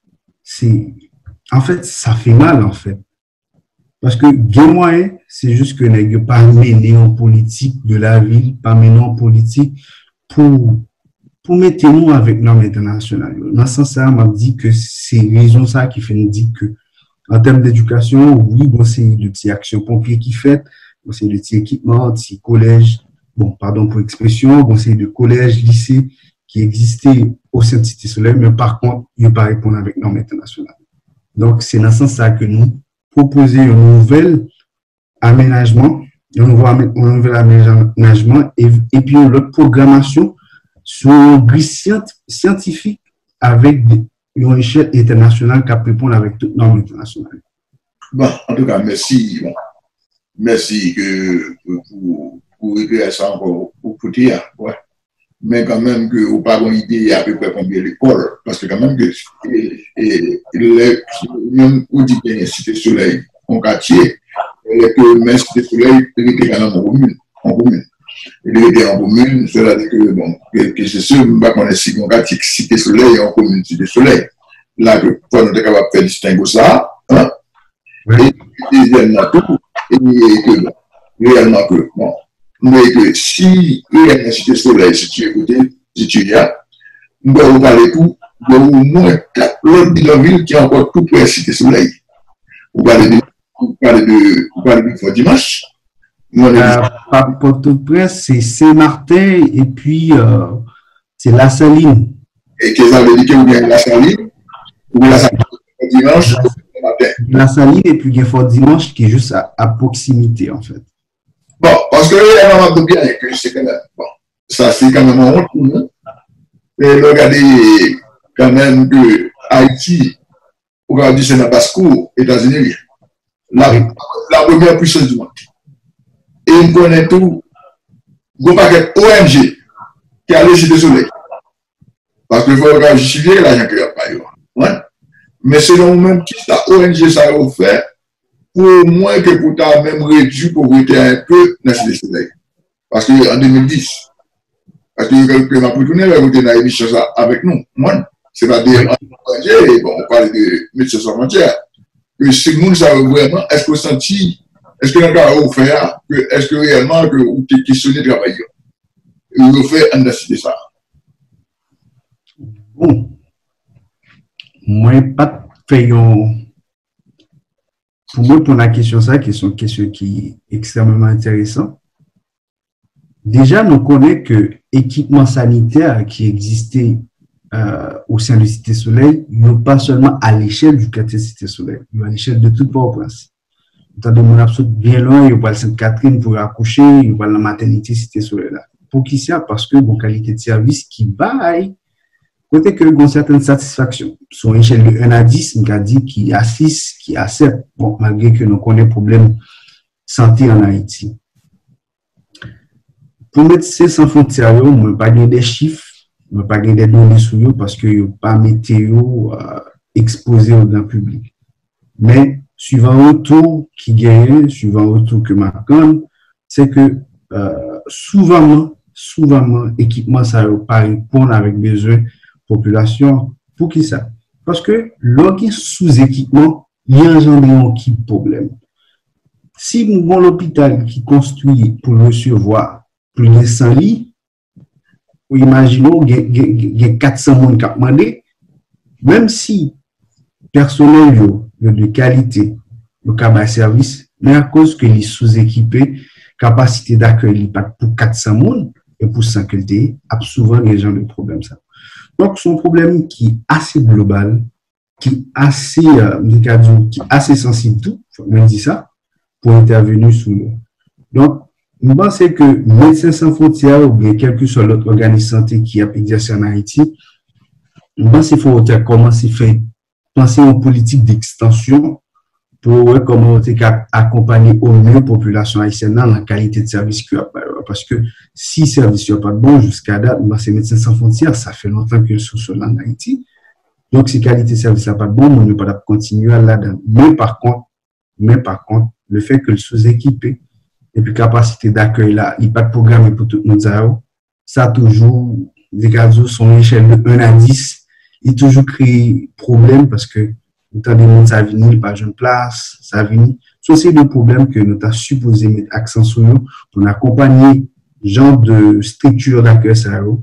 c'est, en fait, ça fait mal, en fait. Parce que, gain moyen, c'est juste que nous pas mené en politique de la ville, pas mené en politique pour, pour mettre nous avec normes internationales. Dans ce sens-là, on m'a dit que c'est raison ça qui fait nous dire que, en termes d'éducation, oui, bon, c'est de petites actions pompiers qui fait, bon, c'est de petits équipements, de petits collèges, bon, pardon pour l'expression, bon, c'est de collèges, lycées qui existaient au sein de Cité Soleil, mais par contre, il ne pas répondre avec normes internationales. Donc, c'est dans ce sens-là que nous proposer un nouvel aménagement, un nouveau, un nouvel aménagement et, et puis une autre programmation sur une grille scientifique avec des, une échelle internationale qui répond avec toutes normes internationales. Bon, en tout cas, merci. Bon. Merci que, pour, pour écrire ça encore pour, pour dire. Ouais. Mais quand même que vous n'avez pas une idée à peu près combien l'école, parce que quand même que et, et, et, même où dit qu'il y a Cité Soleil en quartier, et que même Cité Soleil était quand même en commune. En commune. Il était en commune, cela dit que, bon, que, que c'est sûr, je ne sais pas qu'on est si on quartier Cité Soleil en commune Cité Soleil. Là, que pour nous être capable de faire distinguer ça, hein, oui. Et deuxièmement tout, et que, bon, réellement que, bon, mais que si il y a une Cité Soleil située côté, située là, nous devons parler tout, de au moins quatre autres bidonvilles qui ont encore tout près de Cité Soleil. Vous parlez de, vous parlez de, vous parlez de dimanche. Euh, par Port-au-Prince, c'est Saint-Martin et puis euh, c'est La Saline. Et que ça veut dire que vous avez La Saline, ou La Saline dimanche, la, la Saline et puis il y a Fort Dimanche qui est juste à, à proximité en fait. Bon, parce que il y a vraiment bien que c'est quand même, bon, ça c'est quand même honte pour nous. Et regardez quand même que Haïti, on va dire c'est dans basse-cour, États-Unis, la, la première puissance du monde. Et on connaît tout, il y a un paquet O N G qui a allé Cité Soleil. Parce qu'il faut justifier l'argent qu'il n'y a pas eu. Ouais. Mais selon nous-mêmes, qui ça O N G ça a fait, pour au moins que pour ta même réduire pauvreté un peu dans Cité Soleil. Parce qu'en deux mille dix, parce que ma retourner avec vous dans l'émission avec nous, moi, c'est pas des O N G, bon, on parle de Médecins sans frontières. Que si nous savons vraiment, est-ce que vous sentez, est-ce que nous avons fait, est-ce que réellement, que vous êtes questionné de travail, vous fait en Cité ça. Bon, moi, pas fait un. Pour moi, pour la question, ça, qui est une question qui est extrêmement intéressante. Déjà, nous connaissons que l'équipement sanitaire qui existait euh, au sein de Cité Soleil, non pas seulement à l'échelle du quartier Cité Soleil, mais à l'échelle de toute Port-au-Prince. Dans le monde absolu bien loin, il y a le Sainte-Catherine pour accoucher, il y a la maternité Cité Soleil là. Pour qui ça? Parce que bon qualité de service qui baille, côté que une certaine satisfaction. Sur une échelle de un à dix, on a dit qu'il y a six, qu'il y a sept, bon, malgré que nous connaissons problème santé en Haïti. Pour Médecins sans frontières, on ne peut pas donner des chiffres, on ne peut pas donner des données sur eux parce que ne pas météo euh, exposé au grand public. Mais, suivant le retour qui gagne, suivant le retour que marquant, c'est que euh, souvent, souvent, équipement, ça va pas répondre avec besoin population. Pour qui ça? Parce que lorsqu'il sous-équipement, il y a un genre de problème. Si nous avons l'hôpital qui construit pour recevoir plus de cent lits, imaginons qu'il y a quatre cents personnes qui ont demandé, même si personnel de qualité, le cabas service, mais à cause que les sous-équipés, capacité d'accueil pas pour quatre cents personnes et pour cent que le souvent les gens de problème ça. Donc, c'est un problème qui est assez global, qui est assez, euh, qui est assez sensible, tout, faut me dire ça, pour intervenir sous nous. Donc, je pense que Médecins sans frontières ou bien quel que soit l'autre organisme de santé qui a exercé en Haïti, je pense qu'il faut commencer à faire penser aux politiques d'extension pour voir comment on peut accompagner au mieux la population haïtienne dans la qualité de service qu'il y a. Parce que si le service n'est pas bon jusqu'à date, c'est Médecins sans frontières, ça fait longtemps qu'ils sont sur en Haïti. Donc, si la qualité de service n'est pas bon, on ne peut pas continuer à là-dedans. Mais par contre, mais par contre, le fait que le sous-équipé et puis capacité d'accueil là, il n'y a pas de programme pour tout le monde, ça a toujours, des cas où son échelle de un à dix, il toujours crée problème parce que nous avons des gens qui viennent, pas de place, ça vient. C'est le problème que nous avons supposé mettre accent sur nous pour accompagner genre de structure d'accueil.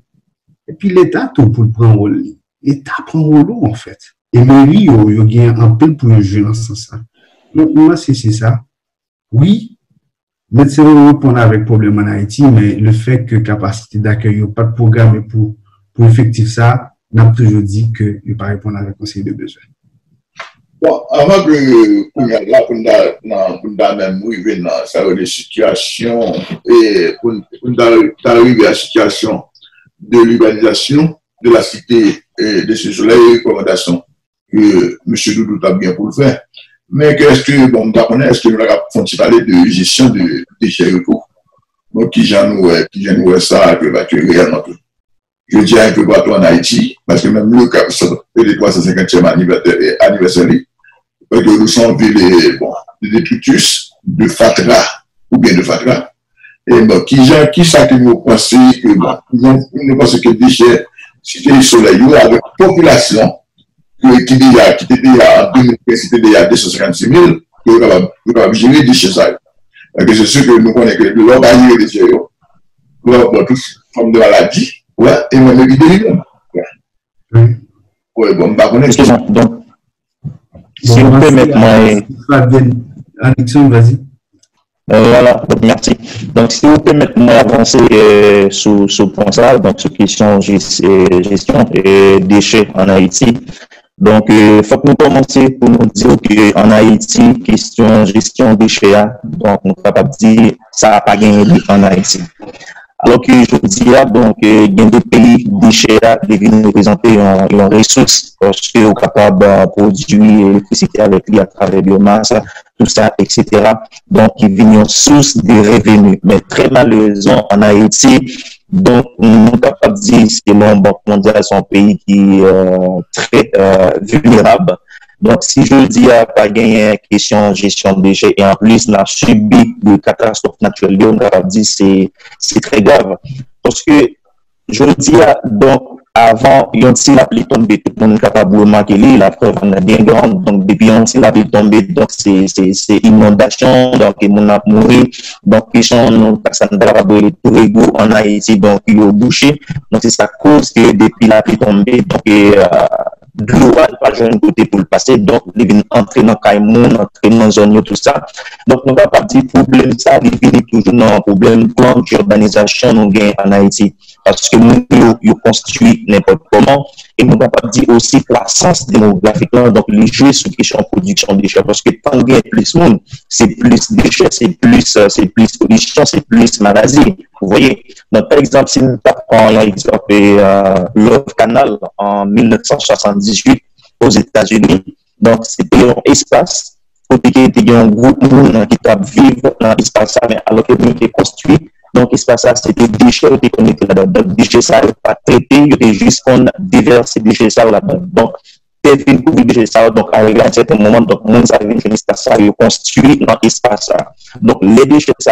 Et puis l'État, tout pour prendre rôle. L'État prend rôle en fait. Et mairie, il y a un peu pour jouer dans ce sens. Donc, moi, c'est ça. Oui, médecins répondent avec problème en Haïti, mais le fait que capacité d'accueil, il n'y a pas de programme pour, pour effectif ça, n'a toujours dit qu'il ne peut pas répondre avec conseil de besoin. Bon, avant que pour là, pour nous même arriver dans cette situation et pour nous arriver à la situation de l'urbanisation de la cité et de ce soleil et recommandations que M. Doudou a bien pour le faire. Mais qu'est-ce que, bon, est-ce que nous avons parlé de gestion de déchets autour? Donc, qui j'en nous ça, que va tuer réellement tout. Je dis un peu partout en Haïti, parce que même le cas de trois cent cinquantième anniversaire, parce que nous sommes des, bon, des détritus de Fatra, ou bien de Fatra. Et bon, qui, qui ça que nous pensons que, bon, nous pensons que déchets, cité du soleil, avec population, qui déjà, qui était déjà, en deux mille quinze, c'était déjà deux cent cinquante-six mille, qui est capable de gérer des déchets ça. Parce que c'est sûr que nous connaissons que l'on va gérer des déchets, nous avons toutes formes de maladies, ouais, et même épidémie. Ouais. Ouais, bon, bah, on est. Donc, si vous permettez, moi. Alexandre, vas-y. Euh, voilà, donc merci. Donc, si vous permettez moi avancer euh, sur ce point ça, donc sur question gestion et déchets en Haïti. Donc, il euh, faut que nous commencions pour nous dire qu'en Haïti, question gestion déchets, donc nous sommes capables de dire ça n'a pas gagné en Haïti. Alors que je dis là, donc, il y a des pays déchets qui viennent représenter une ressource parce qu'ils sont capables de produire l'électricité avec lui à travers biomasse, tout ça, et cetera. Donc, ils viennent une source de revenus. Mais très malheureusement, en Haïti, donc, nous sommes capables de dire que la Banque mondiale est un pays qui est euh, très euh, vulnérable. Donc, si je dis à pas gagner question gestion de déchets et en plus, on a subi de catastrophes naturelles, on a dit c'est c'est très grave. Parce que je dis à, donc, avant, il y a aussi la pluie tombée, tout le monde est capable de remarquer, la preuve en est bien grande. Donc, depuis on la pluie tombée, donc c'est c'est inondation, donc il y a mouru. Donc, question, nous, personne ne va pas tout égaux en Haïti, donc il y a bouché. Donc, c'est ça cause que depuis la pluie tombée, donc, euh, de l'eau pas jouer un côté pour le passer, donc il vient entrer dans Caïmon, entrer dans zone tout ça. Donc nous va pas dire problème ça, il vient toujours dans un problème plan d'urbanisation nous gagne en Haïti parce que nous nous construit n'importe comment et nous va pas dire aussi croissance démographique donc les jeux sur question production de déchets parce que tant gain plus monde, c'est plus déchets, c'est plus c'est plus pollution, c'est plus maladie. Vous voyez. Donc par exemple si nous prenons l'exemple euh, Love Canal en mille neuf cent soixante-dix-huit aux États-Unis. Donc, c'était un espace où il y a un groupe de monde qui t'a vivre dans l'espace, mais alors que nous était construit. Donc, l'espace, c'était des déchets qui étaient connectés là-dedans. Donc, des déchets, ça n'est pas traité, il y avait juste qu'on déverse des déchets là-dedans. Donc, c'est une coupe de déchets ça. Donc, arrivé à un certain moment, donc, monde ça vient dans l'espace, ça, il construit dans l'espace. Donc, les déchets, ça,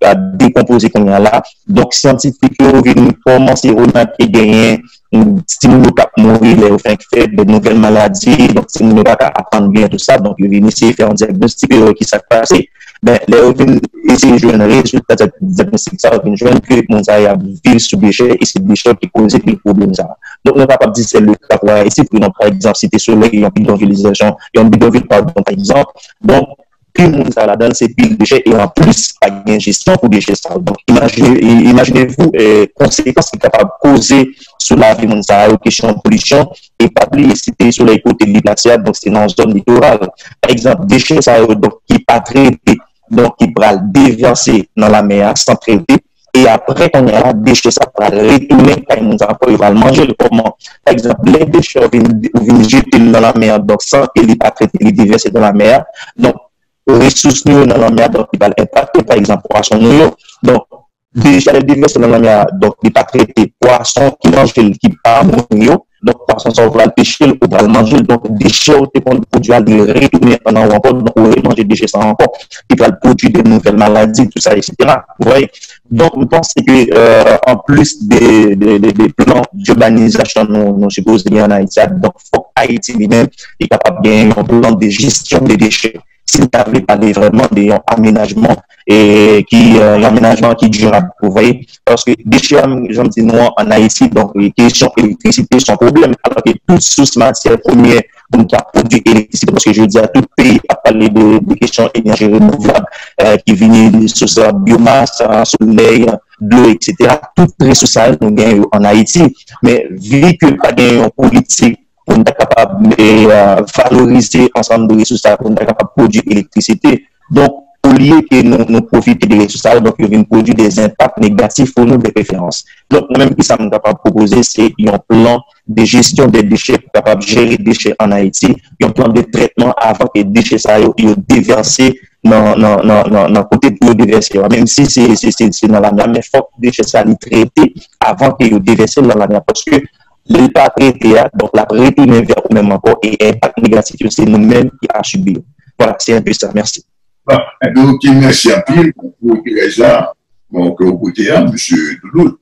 à décomposer qu'on y a là. Donc, scientifiques, ils viennent commencer à remarquer gagner, si nous ne pouvons pas mourir, les fins qui fait de nouvelles maladies, donc si nous ne pouvons pas apprendre bien tout ça, donc ils viennent essayer de faire un diagnostic qui s'est passé. Ben, les viennent essayer de jouer un résultat de diagnostic, ça viennent jouer que mon a ville sous déchets et c'est des déchets qui causent des problèmes. Donc, on n'est pas capable de dire c'est le cas pour ici, par exemple, cité soleil, il y a un bidonvillisation, il y a un bidonville, pardon, par exemple. Donc, puis mon a là-dedans, c'est pile déchets et en plus, pas de gestion pour déchets ça. Donc, imaginez, imaginez-vous, les conséquences qui sont capables de causer sur la vie, mon a aux questions de pollution et pas oublier cité sur les côtés de l'Iblatia, donc c'est dans une zone littorale. Par exemple, déchets ça, donc, qui pas traités, donc qui va déverser dans la mer sans traiter et après qu'on a déchets ça va retourner quand il va le manger comment par exemple les déchets viennent jeter dans la mer donc sans qu'il n'est pas traité les déverser dans la mer donc les ressources dans la mer donc il va impacter par exemple poisson donc déjà les déverser dans la mer donc il n'est pas traité poisson qui mange qui pas mourir donc poisson ça va le pêcher ou va le manger donc déchets au produit à retourner pendant encore donc on va manger déchets ça encore qui va produire de nouvelles maladies tout ça et cetera vous voyez donc je pense que euh, en plus des, des, des, des plans d'urbanisation nous nous supposons en Haïti donc faut Haïti lui-même est capable de gagner un plan de gestion des déchets s'il avait parlé vraiment d'aménagement et qui euh, l'aménagement qui est durable vous voyez parce que déchets j'en dis moi en Haïti donc les questions électricité sont problème alors que toute source matière première pour nous produire l'électricité parce que je dis à tout pays à parler de, de questions énergie renouvelable euh, qui viennent de sources biomasse soleil de l'eau etc toutes les ressources nous gagnons en Haïti mais vu que pas gagnons en politique pour nous capable de euh, valoriser ensemble de ressources pour nous capable de produire l'électricité donc au lieu que nous, nous profiter des ressources, donc ils viennent produire des impacts négatifs pour nous de préférence. Donc, même qui ça nous capable de proposer, c'est un plan de gestion des déchets pour capable de gérer les déchets en Haïti, un plan de traitement avant que les déchets soient déversés dans le côté de déverser. Même si c'est dans la mer, mais il faut que les déchets soient traités avant qu'ils soient déversés dans la mer. Parce que le pas traité, donc la retourner vers nous-mêmes encore et impact négatif, c'est nous-mêmes qui a subi. Voilà, c'est un peu ça. Merci. Bon, donc, merci à pile pour ça, donc, au côté, M. Douloul.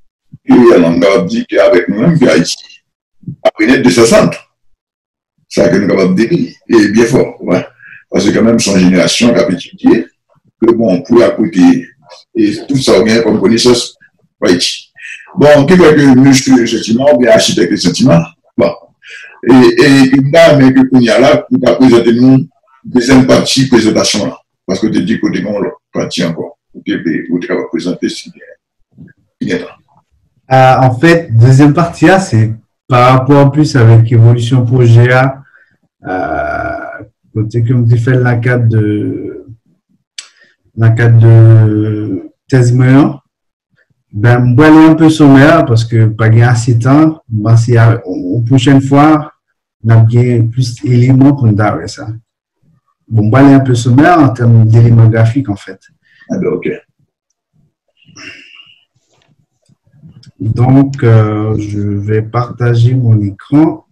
Et on a dit qu'avec nous-mêmes, il y a ici, après net de soixante, ça que nous sommes capables de dire, et bien fort, ouais. Parce que quand même, son génération qui a étudié, que bon, pour à côté, et tout ça, on gagne comme connaissance, ouais. Bon, qui veut que monsieur, effectivement, bien architecte de sentiment, bon. Et, et, une dame, que qu'on y a là, pour présenter nous, deuxième partie présentation là parce que tu dis que tu l'autre partie encore pour que tu vas présenter si bien. Euh, en fait, deuxième partie là, c'est par rapport plus avec l'évolution projet A, euh, côté que tu fais dans le cadre de dans le cadre de thèse moyen, ben je vais aller un peu sommaire parce que pas gagner assez de temps, ben c'est la prochaine fois on a bien plus d'éléments pour nous dire ça. Bon, on va aller un peu sommaire en termes d'éléments graphiques, en fait. Ah ben, ok. Donc, euh, je vais partager mon écran.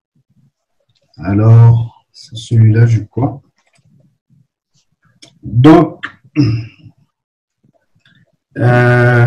Alors, c'est celui-là, je crois. Donc, euh,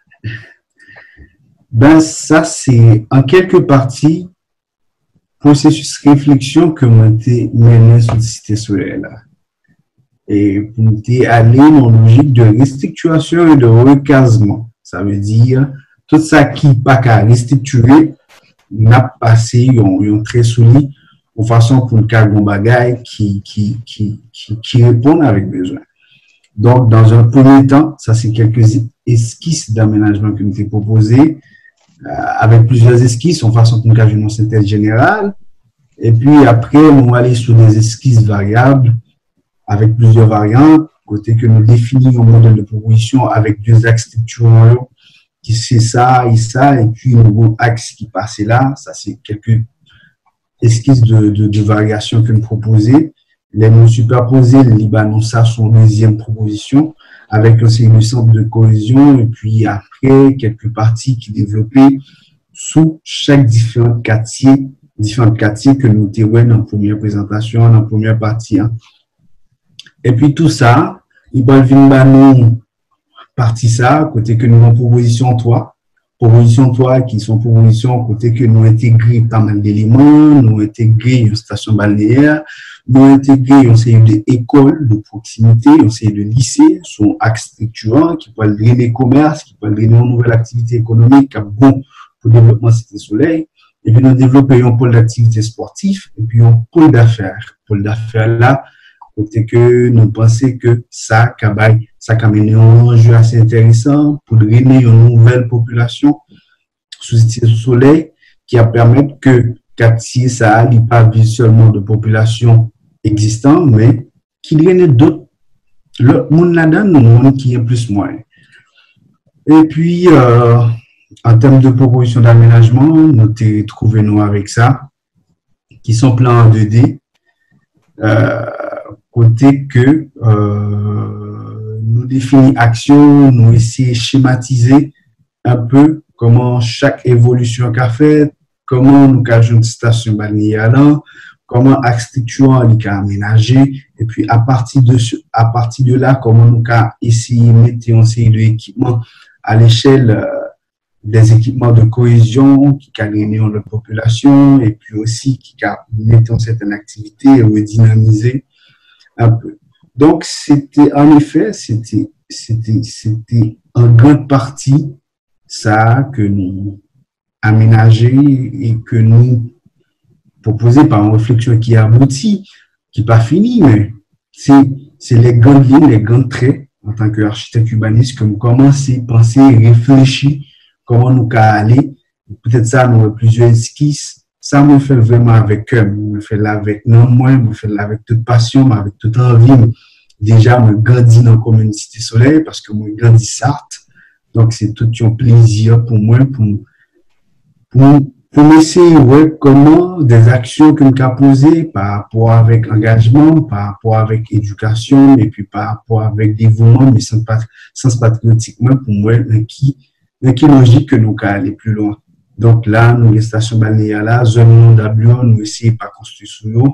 ben ça, c'est en quelques parties processus réflexion que moi t'ai mené sur le cité solaire là. Et pour t'ai aller dans une logique de restructuration et de recasement. Ça veut dire, tout ça qui pas qu'à restructurer, n'a passé, yon très solide, de façon pour le cas de bagaille qui, qui, qui, qui, qui répondent avec besoin. Donc, dans un premier temps, ça c'est quelques esquisses d'aménagement que nous t'ai proposé. Euh, avec plusieurs esquisses, en façon de cas une synthèse générale. Et puis après, on va aller sur des esquisses variables avec plusieurs variantes, côté que nous définissons un modèle de proposition avec deux axes structurants, qui c'est ça et ça, et puis un nouveau axe qui passe là. Ça, c'est quelques esquisses de, de, de variations que nous proposons. Les mots superposés, le Libanon, ça, son deuxième proposition, avec un centre de cohésion, et puis après, quelques parties qui développaient sous chaque différent quartier, différents quartiers que nous avons dans la première présentation, dans la première partie. Hein. Et puis tout ça, il va venir nous partie ça, côté que nous avons proposition trois, proposition trois qui sont propositions côté que nous intégrons pas mal d'éléments, nous intégrons une station balnéaire, nous intégrons une série d'écoles de proximité, une série de lycées, sont axes structurants qui peuvent drainer les commerces, qui peuvent drainer une nouvelle activité économique, bon pour le développement Cité Soleil. Et puis nous développons un pôle d'activité sportive et puis un pôle d'affaires. Pôle d'affaires là, côté que nous pensons que ça, ça a amené un enjeu assez intéressant pour drainer une nouvelle population sous Cité Soleil qui a permis que quartier ça n'est pas seulement de population existante, mais qu'il y ait d'autres, le monde là-dedans, le monde qui est plus moins. Et puis, euh, en termes de proposition d'aménagement, nous avons trouvé nous avec ça, qui sont plans en deux D, euh, côté que euh, nous définissons action, nous essayons de schématiser un peu comment chaque évolution qu'a fait, comment nous avons une station balnéaire là, comment axe structurant est aménagé, et puis à partir de ce, à partir de là, comment nous avons essayé de mettre une série d'équipements à l'échelle euh, des équipements de cohésion qui ont gagné la population, et puis aussi qui ont mis en certaines activités et redynamisé un peu. Donc, c'était, en effet, c'était, c'était, c'était en grande partie ça que nous aménagé et que nous proposons par une réflexion qui aboutit, qui n'est pas finie, mais c'est, c'est les grandes lignes, les grands traits en tant qu'architecte urbaniste que nous commençons à penser, réfléchir, comment nous aller. Peut-être ça, nous avons plusieurs esquisses. Ça me fait vraiment avec cœur, me fait là avec non moins, me fait là avec toute passion, avec toute envie. Déjà, me grandis dans la commune Cité Soleil parce que moi, grandis Sarthe. Donc, c'est tout un plaisir pour moi, pour, pour, pour essayer, ouais, comment des actions que nous avons posées par rapport avec engagement, par rapport avec éducation, et puis par rapport avec dévouement, mais sans, sans patriotiquement, pour moi, qui, qui est logique que nous allons aller plus loin. Donc là, nous, les stations balnéaires là, zone d'Ablion, nous essayons pas construire sous l'eau.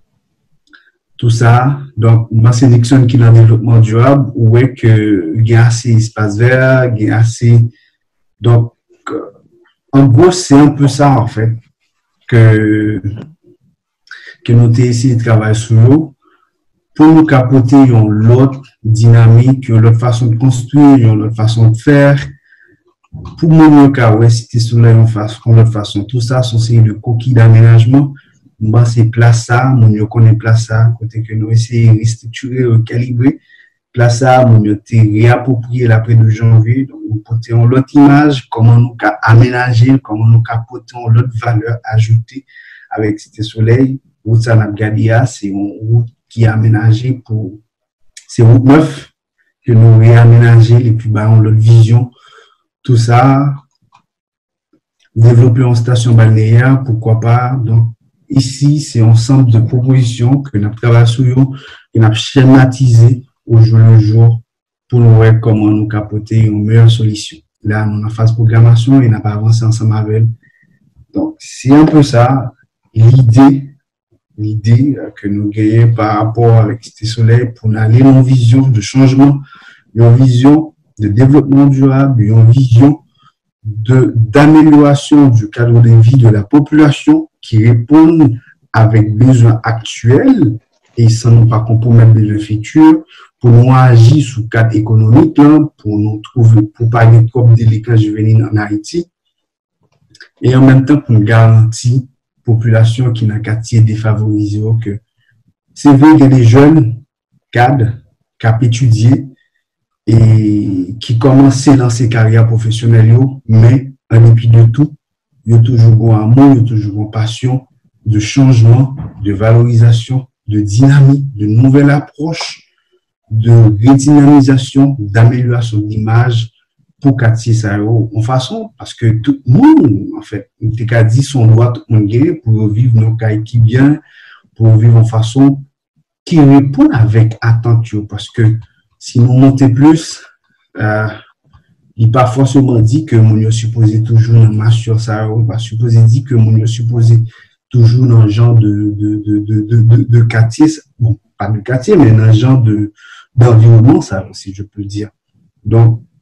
Tout ça, donc, moi, c'est Nixon qui est dans le développement durable, où est que il y a assez d'espace vert, il y a assez, donc, en gros, c'est un peu ça, en fait, que, que nous avons essayé de travailler sur l'eau pour nous capoter une l'autre dynamique, une autre façon de construire, une autre façon de faire. Pour mon cas, ouais, Cité Soleil, on fasse, on le façon. Tout ça, sont série de coquilles d'aménagement. Moi, c'est place ça, mon mieux connaît place ça, côté que nous essayons de restructurer, recalibrer. Place ça, mon mieux réapproprier l'après de janvier. Donc, nous portons l'autre image, comment nous aménager, comment nous capotons l'autre valeur ajoutée avec Cité Soleil. Route Sanabgadia, c'est une route qui est aménagée pour, c'est route neuf que nous réaménager et puis, bah, on l'autre vision. Tout ça, développer une station balnéaire, pourquoi pas. Donc, ici, c'est un ensemble de propositions que nous travaillons sur, que nous avons schématisé au jour le jour pour nous voir comment nous capoter une meilleure solution. Là, nous avons phase programmation et nous avons avancé ensemble avec elle. Donc, c'est un peu ça, l'idée, l'idée que nous gagnons par rapport avec Cité Soleil pour aller dans une vision de changement, une vision de développement durable, une vision de, d'amélioration du cadre de vie de la population qui répond avec besoins actuels et sans nous pas compromettre le futur, pour nous agir sous le cadre économique, hein, pour nous trouver, pour parler trop de délinquance juvénile en Haïti, et en même temps pour nous garantir population qui n'a quartier défavorisé, que c'est vrai qu'il y a des jeunes cadres qui ont étudié et qui commencent dans ces carrières professionnelles, mais en dépit de tout, il y a toujours un amour, il y a toujours une passion de changement, de valorisation, de dynamique, de nouvelle approche, de redynamisation, d'amélioration d'image pour quartier ça en façon, parce que tout le monde, en fait, il a dit son droit tout le monde pour vivre nos cas qui bien, pour vivre en façon qui répond avec attention, parce que si nous montons plus, euh, il n'est pas forcément dit que mon est supposé toujours dans ma sur ça, ou pas supposé dit que mon est supposé toujours dans le genre de, de, de, de, de, de, de quartier, bon, pas de quartier, mais dans le genre de, d'environnement, ça aussi, je peux le dire. Donc,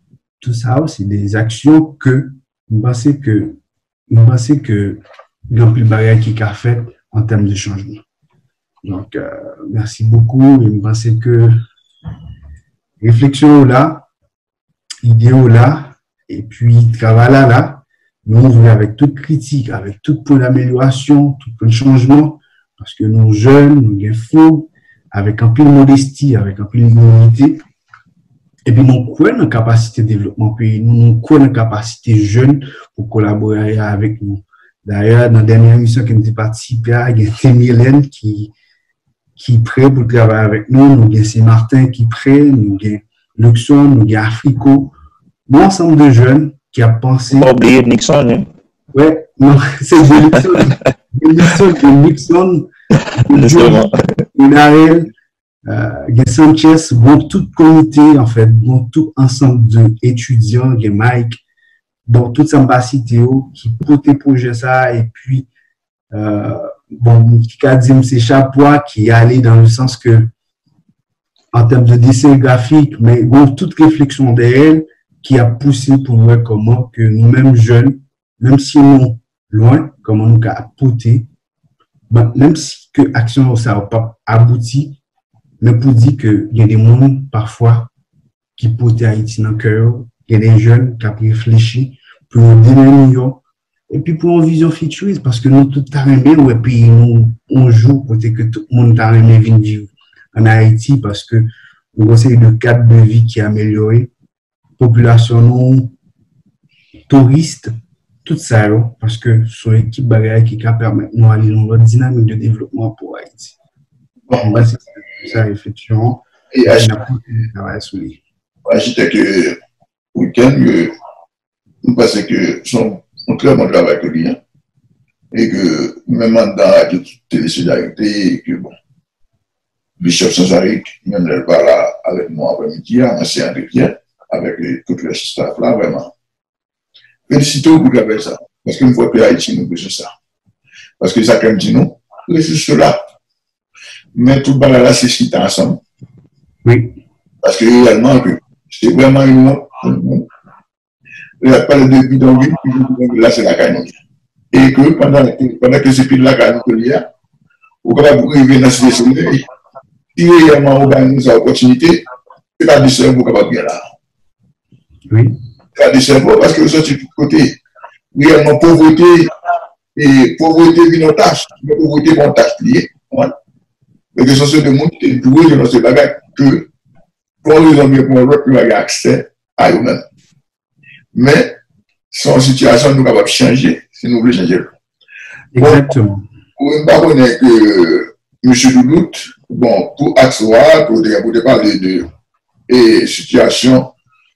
tout ça, c'est des actions que, je pense que, je pense que, il y a plus de barrières qui a fait en termes de changement. Donc, euh, merci beaucoup. Et je pense que réflexion là, idée là, et puis travail là, là, nous ouvrons avec toute critique, avec toute point d'amélioration, tout point de changement, parce que nous jeunes, nous sommes fous, avec un peu de modestie, avec un peu d'humilité, et puis nous croyons en capacité de développement pays, nous nous croyons en capacité jeune pour collaborer avec nous. D'ailleurs, dans la dernière émission que nous avons participé à, il y a Mylène qui qui est prêt pour travailler avec nous, nous avons Saint-Martin qui est prêt, nous avons Luxon, nous avons Africo, un ensemble de jeunes qui a pensé. Pas oublier Nixon, hein? Ouais, non, c'est de Nixon, de Nixon, de Nixon, de Joe, de Narel, de Sanchez, bon, tout comité, en fait, bon, tout ensemble d'étudiants, de Mike, bon, tout ça m'a cité qui portait projet ça, et puis, euh, bon, qui a dit, c'est Chapois qui est allé dans le sens que, en termes de dessin graphique, mais bon, toute réflexion d'elle qui a poussé pour voir comment que nous-mêmes jeunes, même si nous loin, comment nous avons apporté, ben, même si que action ça n'a pas abouti, mais pour dire qu'il y a des gens parfois qui portent Haïti dans le cœur, il y a des jeunes qui ont réfléchi pour nous donner et puis pour une vision futuriste, parce que nous tout aimé, et puis nous on joue pour que tout le monde a aimé vivre en Haïti, parce que nous avons le cadre de vie qui est amélioré, population non touristes, tout ça, parce que c'est une équipe bagaille qui permet de nous aller dans notre dynamique de développement pour Haïti. Bon, c'est ça, effectivement. Et j'étais que week-end, nous pensons que son un très bon travail que lui, et que même dans la télé-solidarité, et que bon, Bishop Sanzarik, même elle va là avec moi après-midi, en séance de Pierre, avec tout le staff là, vraiment. Félicitons pour faire ça, parce que nous voyons que Haïti nous besoin ça. Parce que ça, comme dit nous, c'est juste là. Mais tout le monde là, c'est ce qui est ensemble. Oui. Parce que réellement, c'est vraiment une honte. Il n'y a pas de bidonville, là c'est la canon. Et que pendant, pendant que c'est plus de la canon que il y a, au cas où vous arrivez dans ce soleil, si réellement on gagne cette opportunité, c'est pas du cerveau capable de bien là. Oui. C'est pas du cerveau parce que vous sortez de tout côté. Réellement, pauvreté, et pauvreté vient en tâche, mais pauvreté en tâche liée. Mais que ce soit de monde qui est doué dans ce bagage que, pour raison bien pour l'autre, il a accès à eux-mêmes. Mais, son situation nous capable de changer si nous voulons changer. Exactement. Pour ne pas connaître que M. Doudoute, bon, pour Axoa, pour, pour parler de et situation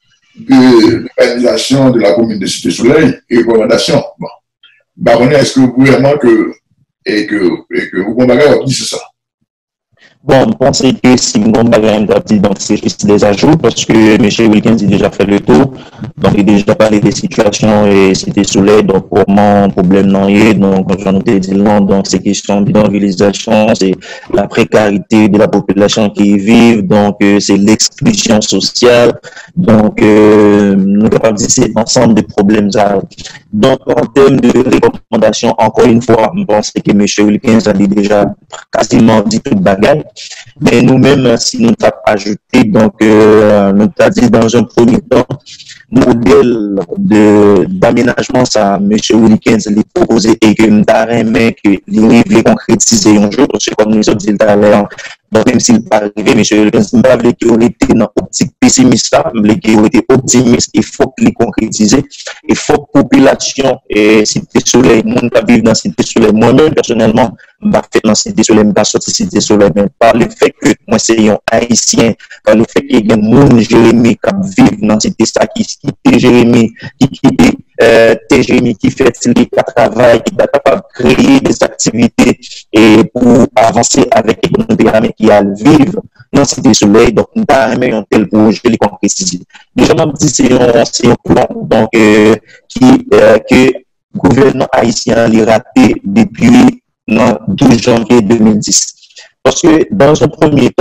de l'organisation de la commune de Cité-Soleil et recommandation. Bon, bah, est-ce que vous vraiment que, et que, et que vous comprenez qui c'est ça? Bon, je pense que si nous avons donc c'est juste des ajouts parce que M. Wilkins a déjà fait le tour. Donc, il a déjà parlé des situations et c'était soulé. Donc, comment problème non y est. Donc, comme j'en ai dit non, donc c'est question de bidonvillisation, c'est la précarité de la population qui y vit. Donc, euh, c'est l'exclusion sociale. Donc, euh, nous sommes capables de dire c'est ensemble de problèmes. Donc, en termes de recommandations, encore une fois, je pense que M. Wilkins a déjà quasiment dit tout le bagage. Mais nous-mêmes, si nous avons ajouté, donc, euh, nous avons dit dans un premier temps, modèle de, d'aménagement, ça, M. Wilkins l'a proposé et que nous avons aimé que l'il concrétiser un jour, parce que comme nous avons dit tout à l'heure, donc même s'il n'est pas arrivé, M. Wilkins, nous avons qu'il aurait été dans l'optique pessimiste, nous avons qu'il aurait été optimiste, il faut qu'il concrétise, il faut que la population et Cité Soleil, le monde qui vit dans Cité Soleil, moi-même personnellement, je vais faire dans Cité Soleil, je vais sortir Cité Soleil, mais par le fait que moi c'est un haïtien, par le fait qu'il y a des gens, Jérémy, qui vivent dans Cité ça, qui quitte Jérémy, qui quitte euh, Jérémy, qui fait qui travaille, qui est capable de créer des activités et pour avancer avec l'économie qui a vivre dans Cité Soleil, donc nous avons un tel projet les concrétiser. Déjà, on dit c'est un, c'est un plan donc, euh, qui, euh, que le gouvernement haïtien l'a raté depuis le douze janvier deux mille dix. Parce que dans un premier temps,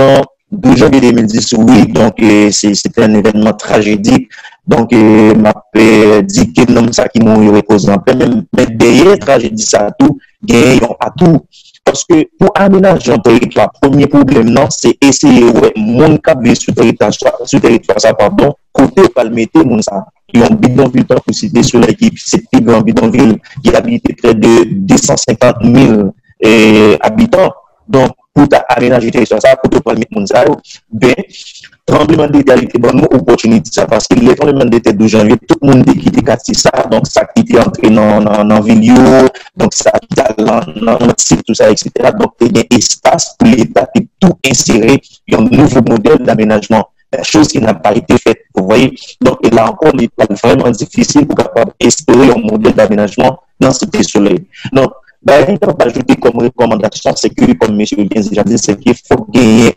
douze janvier deux mille dix, oui, donc c'était un événement tragédique. Donc, euh, m'a dit que l'homme ça qui m'a reposé en paix, mais derrière tragédie ça tout, il y a tout. Parce que pour aménager un territoire, premier problème, non, c'est essayer, ouais, mon cap vit sur territoire, sur territoire, ça, pardon, côté pas le mettre, mon ça. Ils ont bidonville pour citer sur l'équipe, c'est plus grand bidonville, qui habite près de deux cent cinquante mille euh, habitants. Donc, pour aménager territoire, ça, pour pas le mettre, mon ça, ben, tremblement de terre était bonne opportunité ça parce que les tremblements de terre de janvier tout le monde qui était quartier ça donc ça qui était entré dans dans dans ville donc ça qui dans dans tout ça etc donc il y a un espace pour l'État de tout insérer un nouveau modèle d'aménagement chose qui n'a pas été faite vous voyez donc là encore il est vraiment difficile pour capable instaurer un modèle d'aménagement dans Cité Soleil donc ben, il faut ajouter comme recommandation, c'est que, comme M. Gens déjà dit, c'est qu'il faut gagner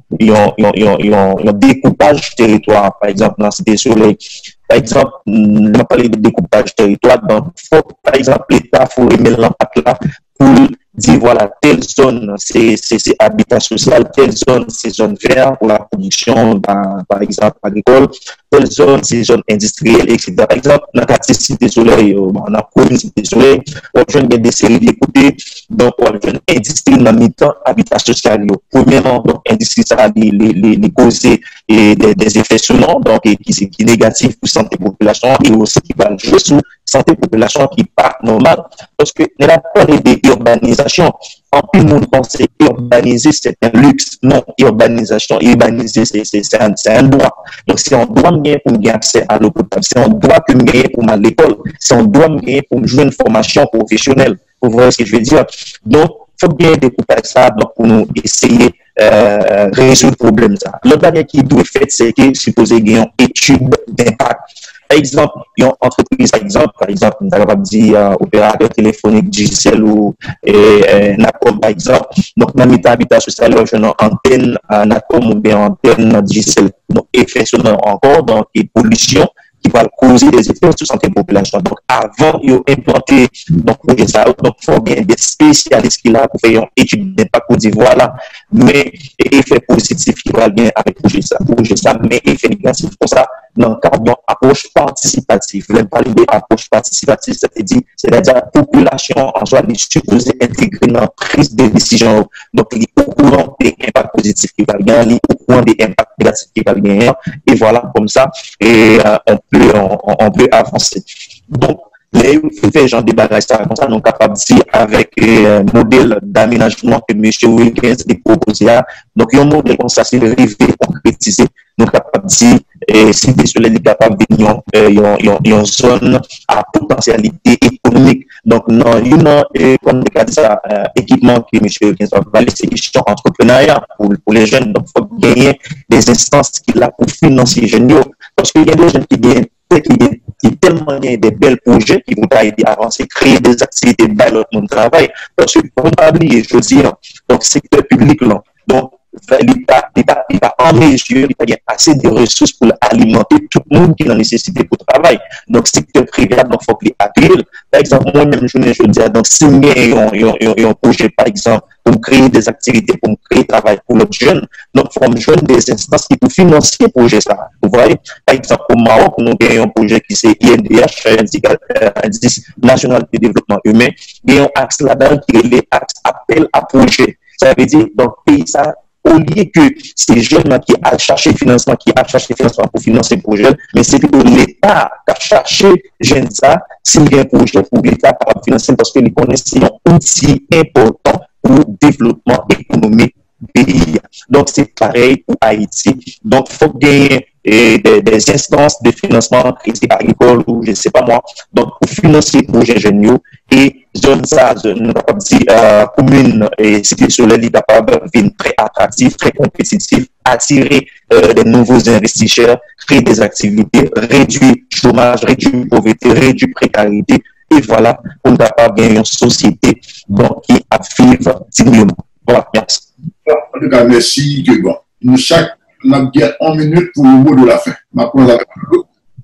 un découpage territoire, par exemple, dans Cité Soleil. Par exemple, on va parler de découpage territoire, donc, faut, par exemple, l'État, faut remettre l'impact là pour dire, voilà, telle zone, c'est habitat social, telle zone, c'est zone verte pour la production, ben, par exemple, agricole, telle zone, c'est zone industrielle, et cetera. Par exemple, dans le quartier Cité Soleil, dans la commune Cité Soleil, on a des séries d'écouter, donc on a une industrie dans mi-temps, habitat social. Premièrement, donc, industrie, ça a les, les, les, les causer et des, des effets souvent, donc, et qui sont négatifs pour la santé population et aussi qui va jouer sur santé population qui n'est pas normale. Parce que nous avons parlé d'urbanisation. En plus, nous pensons que urbaniser, c'est un luxe. Non, urbanisation, urbaniser, c'est un, un droit. Donc, c'est un droit pour gagner accès à l'eau potable. C'est un droit que gagner pour aller à l'école. C'est un droit gagner pour jouer une formation professionnelle. Vous voyez ce que je veux dire? Donc, il faut bien découper ça donc, pour nous essayer euh, résoudre le problème. L'autre dernier qui doit être fait, c'est que supposé gagner une étude d'impact. Par exemple, il y a une entreprise, par exemple, par exemple, on va dire euh, opérateur téléphonique Digicel ou euh, Nacom, par exemple. Donc, dans l'état habitat social, je n'ai antenne à Nacom ou bien antenne Digicel. Donc, effet sonore encore, donc, et pollution qui va causer des effets sur la santé de la population. Donc, avant d'implanter donc, projet ça, donc, il faut bien des spécialistes qui là pour faire une étude d'impact pour dire voilà, mais effet positif qui va bien avec projet ça, projet ça, mais effet négatif pour ça, dans le cadre d'une approche participative. Je vais parler d'approche participative, c'est-à-dire, c'est-à-dire la population en soi est supposée intégrer dans la prise de décision. Donc, il est au courant des impacts positifs qui va gagner, il est au courant des impacts négatifs qui va gagner, et voilà, comme ça, et euh, on peut, on, on peut avancer. Donc, les faits, j'en débarrasse ça comme ça, nous sommes capables de dire avec un modèle d'aménagement que M. Wilkins a proposé. Donc, il y a un modèle comme ça, c'est arrivé, concrétisé. Nous sommes capables de dire, et si des soleils sont capables de dire, il y a une zone à potentialité économique. Donc, non, il y a comme le cas de ça, équipement que M. Wilkins a parlé, c'est question entrepreneuriat pour, pour les jeunes. Donc, il faut gagner des instances qui là pour financer les jeunes. Parce qu'il y a des jeunes qui gagnent qui est tellement bien des belles projets qui vont aider à avancer, créer des activités dans leur monde de travail. Parce que, pour ne pas oublier, je veux dire, donc, secteur public, là, donc, l'État, l'État, l'État en mesure, l'État a assez de ressources pour alimenter tout le monde qui a la nécessité pour le travail. Donc, secteur privé, donc, il faut qu'il accueille. Par exemple, moi-même, je veux dire, donc, si il y a un projet, par exemple, pour créer des activités, pour créer du travail pour les jeunes, donc, il faut me joindre des instances qui peuvent financer le projet, ça. Vous voyez? Par exemple, au Maroc, nous avons un projet qui c'est I N D H, Indice National de Développement Humain. Il y a un axe là-dedans qui est l'axe appel à projet. Ça veut dire, donc, pays, ça, au lieu que ces jeunes qui a cherché financement, qui a cherché financement pour financer le projet, mais c'est plutôt l'État qui a cherché jeunes ça, s'il y a un projet pour l'État pour financer parce que les connaissances sont aussi importants pour le développement économique du pays. Donc, c'est pareil pour Haïti. Donc, il faut gagner et des, des instances de financement crédit agricole ou je ne sais pas moi, donc pour financer les projets géniaux et zone ça, nous capable dire euh, commune et Cité Soleil est capable de très attractif, très compétitif, attirer euh, des nouveaux investisseurs, créer des activités, réduire le chômage, réduire la pauvreté, réduire la précarité et voilà, on est capable de gagner une société donc, qui a vivre dignement. Voilà, merci. En tout cas, merci, que bon. Nous chaque on a bien une minute pour le mot de la fin.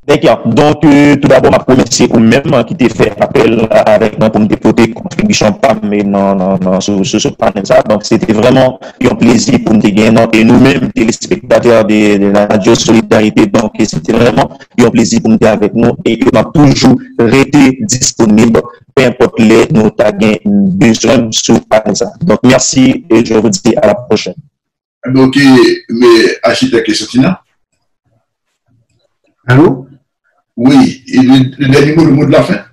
D'accord. Donc, euh, tout d'abord, je remercie ou même qui t'a fait appel avec nous pour nous dépoter contribution pas mais non, non, non, sur, sur ce panel ça. Donc, c'était vraiment un plaisir pour nous gagner et nous-mêmes, téléspectateurs de, de la radio Solidarité. Donc, c'était vraiment un plaisir pour nous être avec nous et on a toujours été disponible, peu importe les nous avons besoin sur ce panel ça. Donc, merci et je vous dis à la prochaine. Donc, mais architecte Sotina. Allô? Oui, et le, le dernier mot, le mot de la fin.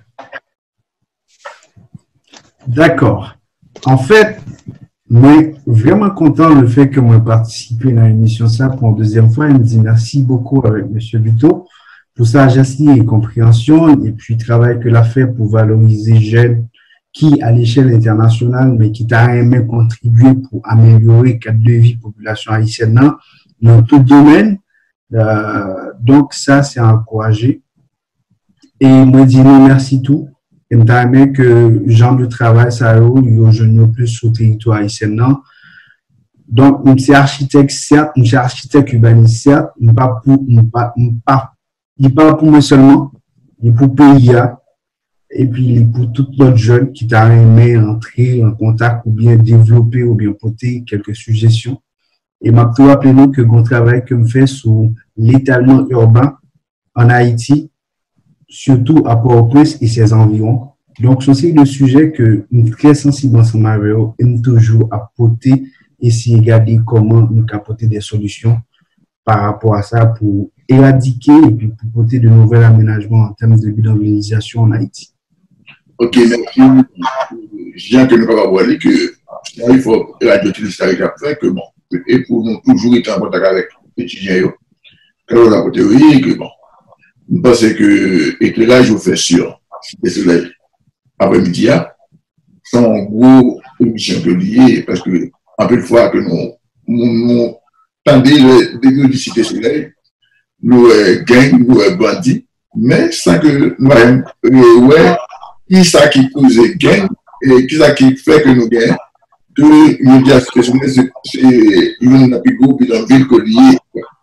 D'accord. En fait, moi, vraiment content le fait que moi participer dans l'émission ça pour une deuxième fois. Il me dit merci beaucoup avec M. Buteau pour sa sagesse et compréhension et puis le travail que l'a fait pour valoriser jeunes qui, à l'échelle internationale, mais qui t'a aimé contribuer pour améliorer le cadre de vie population haïtienne dans tout domaine. Euh, donc, ça, c'est à encourager. Et moi, dis non, merci tout. Et me aimé que genre de travail, ça, yo, je ne plus sur le territoire haïtien. Donc, je suis architecte, certes, je suis architecte urbaniste, certes, je ne pas pour, pas, pas, il pas pour moi seulement, il pour le pays, et puis pour tous les jeunes qui t'a aimé entrer en contact ou bien développer ou bien porter quelques suggestions. Et m'a tout rappelé nous que mon travail que je fais sur l'étalement urbain en Haïti, surtout à Port-au-Prince et ses environs. Donc, c'est le sujet que nous sommes très sensibles ensemble avec eux et nous toujours apporter, essayer de regarder comment nous apporter des solutions par rapport à ça pour éradiquer et puis pour porter de nouveaux aménagements en termes de bidonvillisation en Haïti. Ok, merci. Je viens que nous avons voir que il faut radio utiliser après que bon, et pour nous toujours être en contact avec les étudiants. Quand on a théorie que bon, nous pensons que l'éclairage vous fait sur le soleil après-midi, c'est un gros émission que lié parce que un peu de fois que nous nous tendez le début du cité soleil, nous gagnons, nous bandits, mais sans que nous ayons ouais qui ça qui cause gain et qui ça qui fait que nous gagnons que nous disons que c'est une groupe dans ville que lié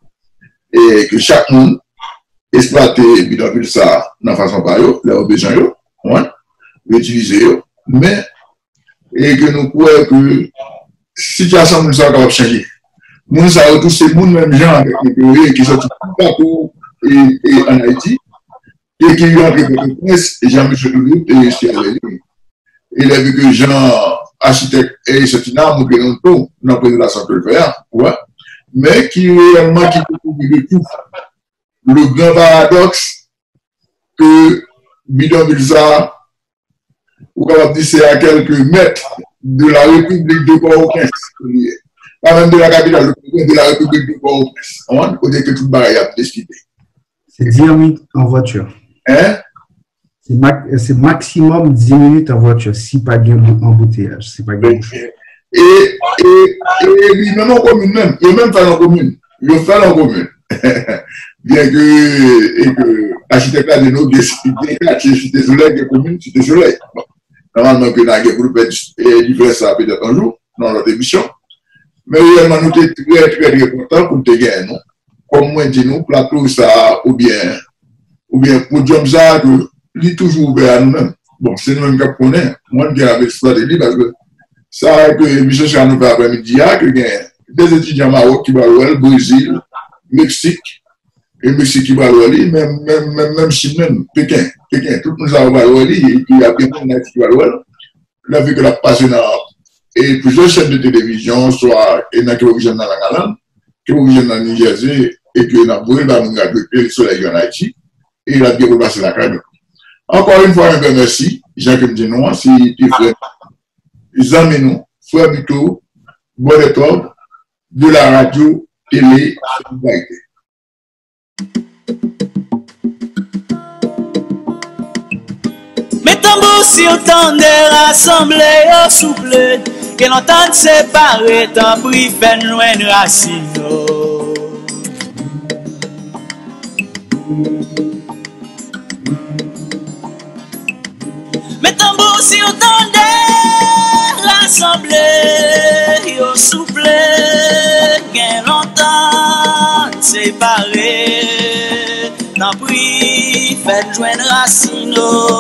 et que chaque monde exploiter bidonville ça dans façon par eux, leurs besoins eux, ouais, utiliser eux, mais et que nous croyons que situation nous ça va changer. Nous ça tous ces monde même gens avec les qui sont partout et, et en Haïti et qui ont avec le prince et Jean-Michel Louis et chez et il a vu que Jean architecte et Sotina nous gagnons tout dans la santé le faire, ouais, mais qui réellement qui peut tout. Le grand paradoxe que bidonville ça, ou capable dire c'est à quelques mètres de la République de Port-au-Prince, pas même de la capitale, de la République de Port-au-Prince, on côté que tout le baril a décidé. C'est dix minutes en voiture. Hein? C'est ma maximum dix minutes en voiture, si pas de embouteillage, si pas de et, et, et, et, même en commune, même, il même fait en commune, il fait en commune. Bien que, et que l'architecte a dit nous, cité soleil, des communes, cité soleil. Bon. Normalement, que nous avons groupe différent ça peut-être un jour, dans notre émission. Mais réellement, nous sommes très, très, très contents pour te gagner, non? Comme moi, dis nous, plateau ça, ou bien, ou bien, pour Dieu, ça, que, il est toujours ouvert à nous-mêmes. Bon, c'est nous-mêmes qui connaissons. Moi, je vais exploiter lui parce que ça, que l'émission, c'est à nous faire après-midi, que des étudiants Maroc qui vont au Brésil, Mexique, et Mexique qui va à même, même, même, même Chine, même, Pékin, Pékin, tout le monde va à l'Ouali, et puis il y a bien monde qui va à l'Ouali. Là, vu que la passe dans, et plusieurs chaînes de télévision, soit, et dans télévision dans la Galande, télévision dans le New Jersey, et que dans le dans nous regarder le soleil en Haïti, et il a bien repassé la carrière. Encore une fois, un grand merci, Jean-Claude me dit non, si tu fais, ils amènent nous, frère Buteau, bon étoile, de la radio, télé, solidarité. Mes tambours si autant de rassemblés au souple, que l'entente séparée, tant pris fait loin de racine. Mes tambours si autant de rassemblés au souple, que l'entente séparée. t'en prie, faites joindre racine.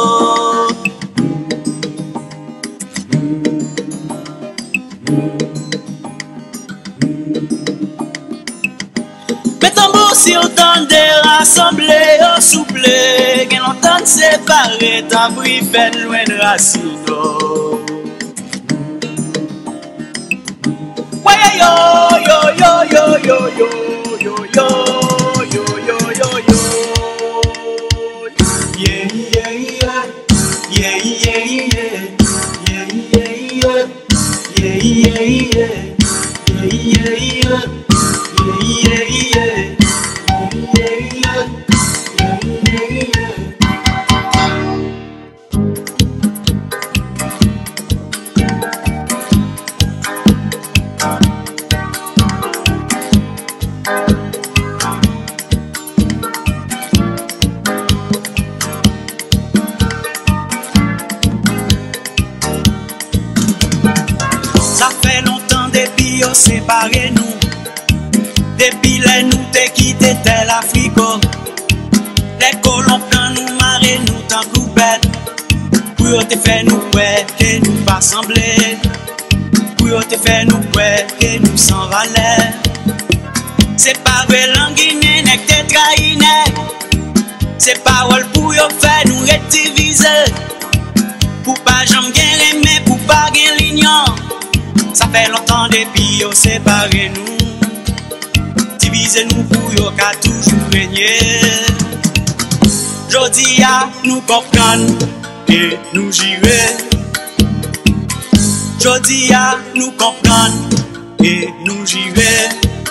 Mais tambour si autant de rassembler au souple, qu'en longtemps séparé, t'en prie, faites joindre racine. Ouais yo yo yo yo yo yo yo yo yo yo yo yo yeah yeah yeah yeah yeah yeah yeah yeah yeah yeah yeah yeah séparez-nous. Depuis les nous te quitté tel Africo. Les colons prennent nous marrer nous tant coupette. Pour te faire nous ouais que nous pas sembler. Pour te faire nous ouais que nous sans valeur. C'est pas vrai languine nek te trahine. C'est parole pour yo faire nous rediviser. Pour pas jamais gagner mais pour pas gagner l'ignon. Ça fait longtemps depuis yo séparé nous. Divisez nous pour yo qu'à toujours régner. Jodi a nous comprendre et nous girer. Jodi a nous comprendre et nous girer.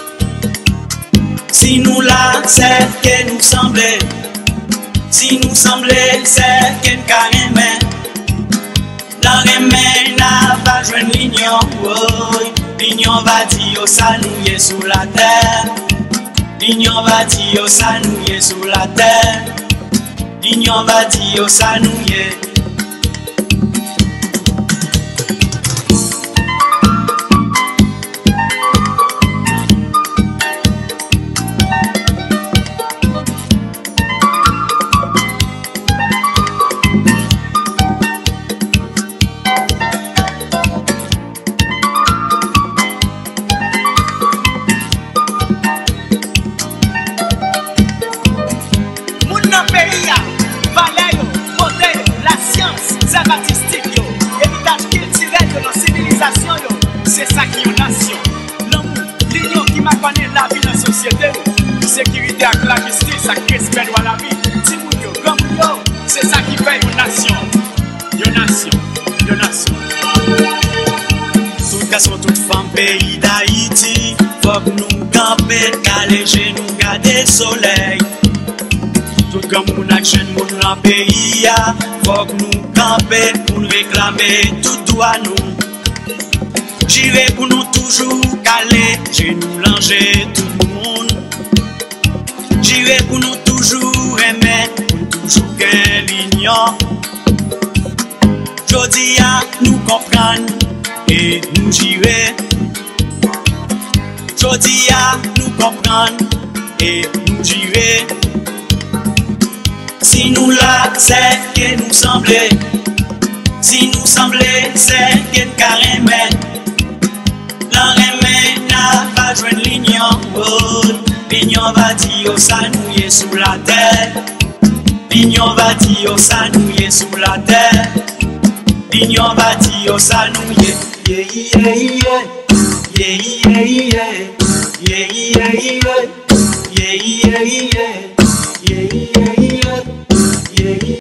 Si nous là c'est que nous semblait. Si nous semblait c'est que nous carrément. La remède n'a pas joué l'ignon, l'ignon va dire ça nous y est sous la terre. L'ignon va dire ça nous y est sous la terre. L'ignon va dire ça nous y est. C'est ça qui est une nation. L'amour, l'union qui m'a connu la vie dans la société. Sécurité avec la justice, avec respect à la vie. Timounio, comme yo, c'est ça qui fait une nation. Une nation, une nation. Tout garçon, toute femme, pays d'Haïti. Faut que nous camper, caler nous garder le soleil. Tout comme mon action, mon pays, faut que nous camper pour réclamer tout droit nous. J'irai pour nous toujours caler, j'ai nous langer tout le monde. J'irai pour nous toujours aimer, pour toujours qu'un l'ignon. Jodi a nous comprendre et nous j'irai. Jodi a nous comprendre et nous j'irai. Si nous là, c'est que nous semblait. Si nous semblait, c'est que nous carrément. La remède n'a pas joué l'ignon. L'ignon va dire ça nous y est sous la terre. L'ignon va dire ça nous y est sous la terre. L'ignon va dire ça nous y est. Yeah yeah yeah yeah yeah yeah yeah yeah yeah yeah yeah yeah.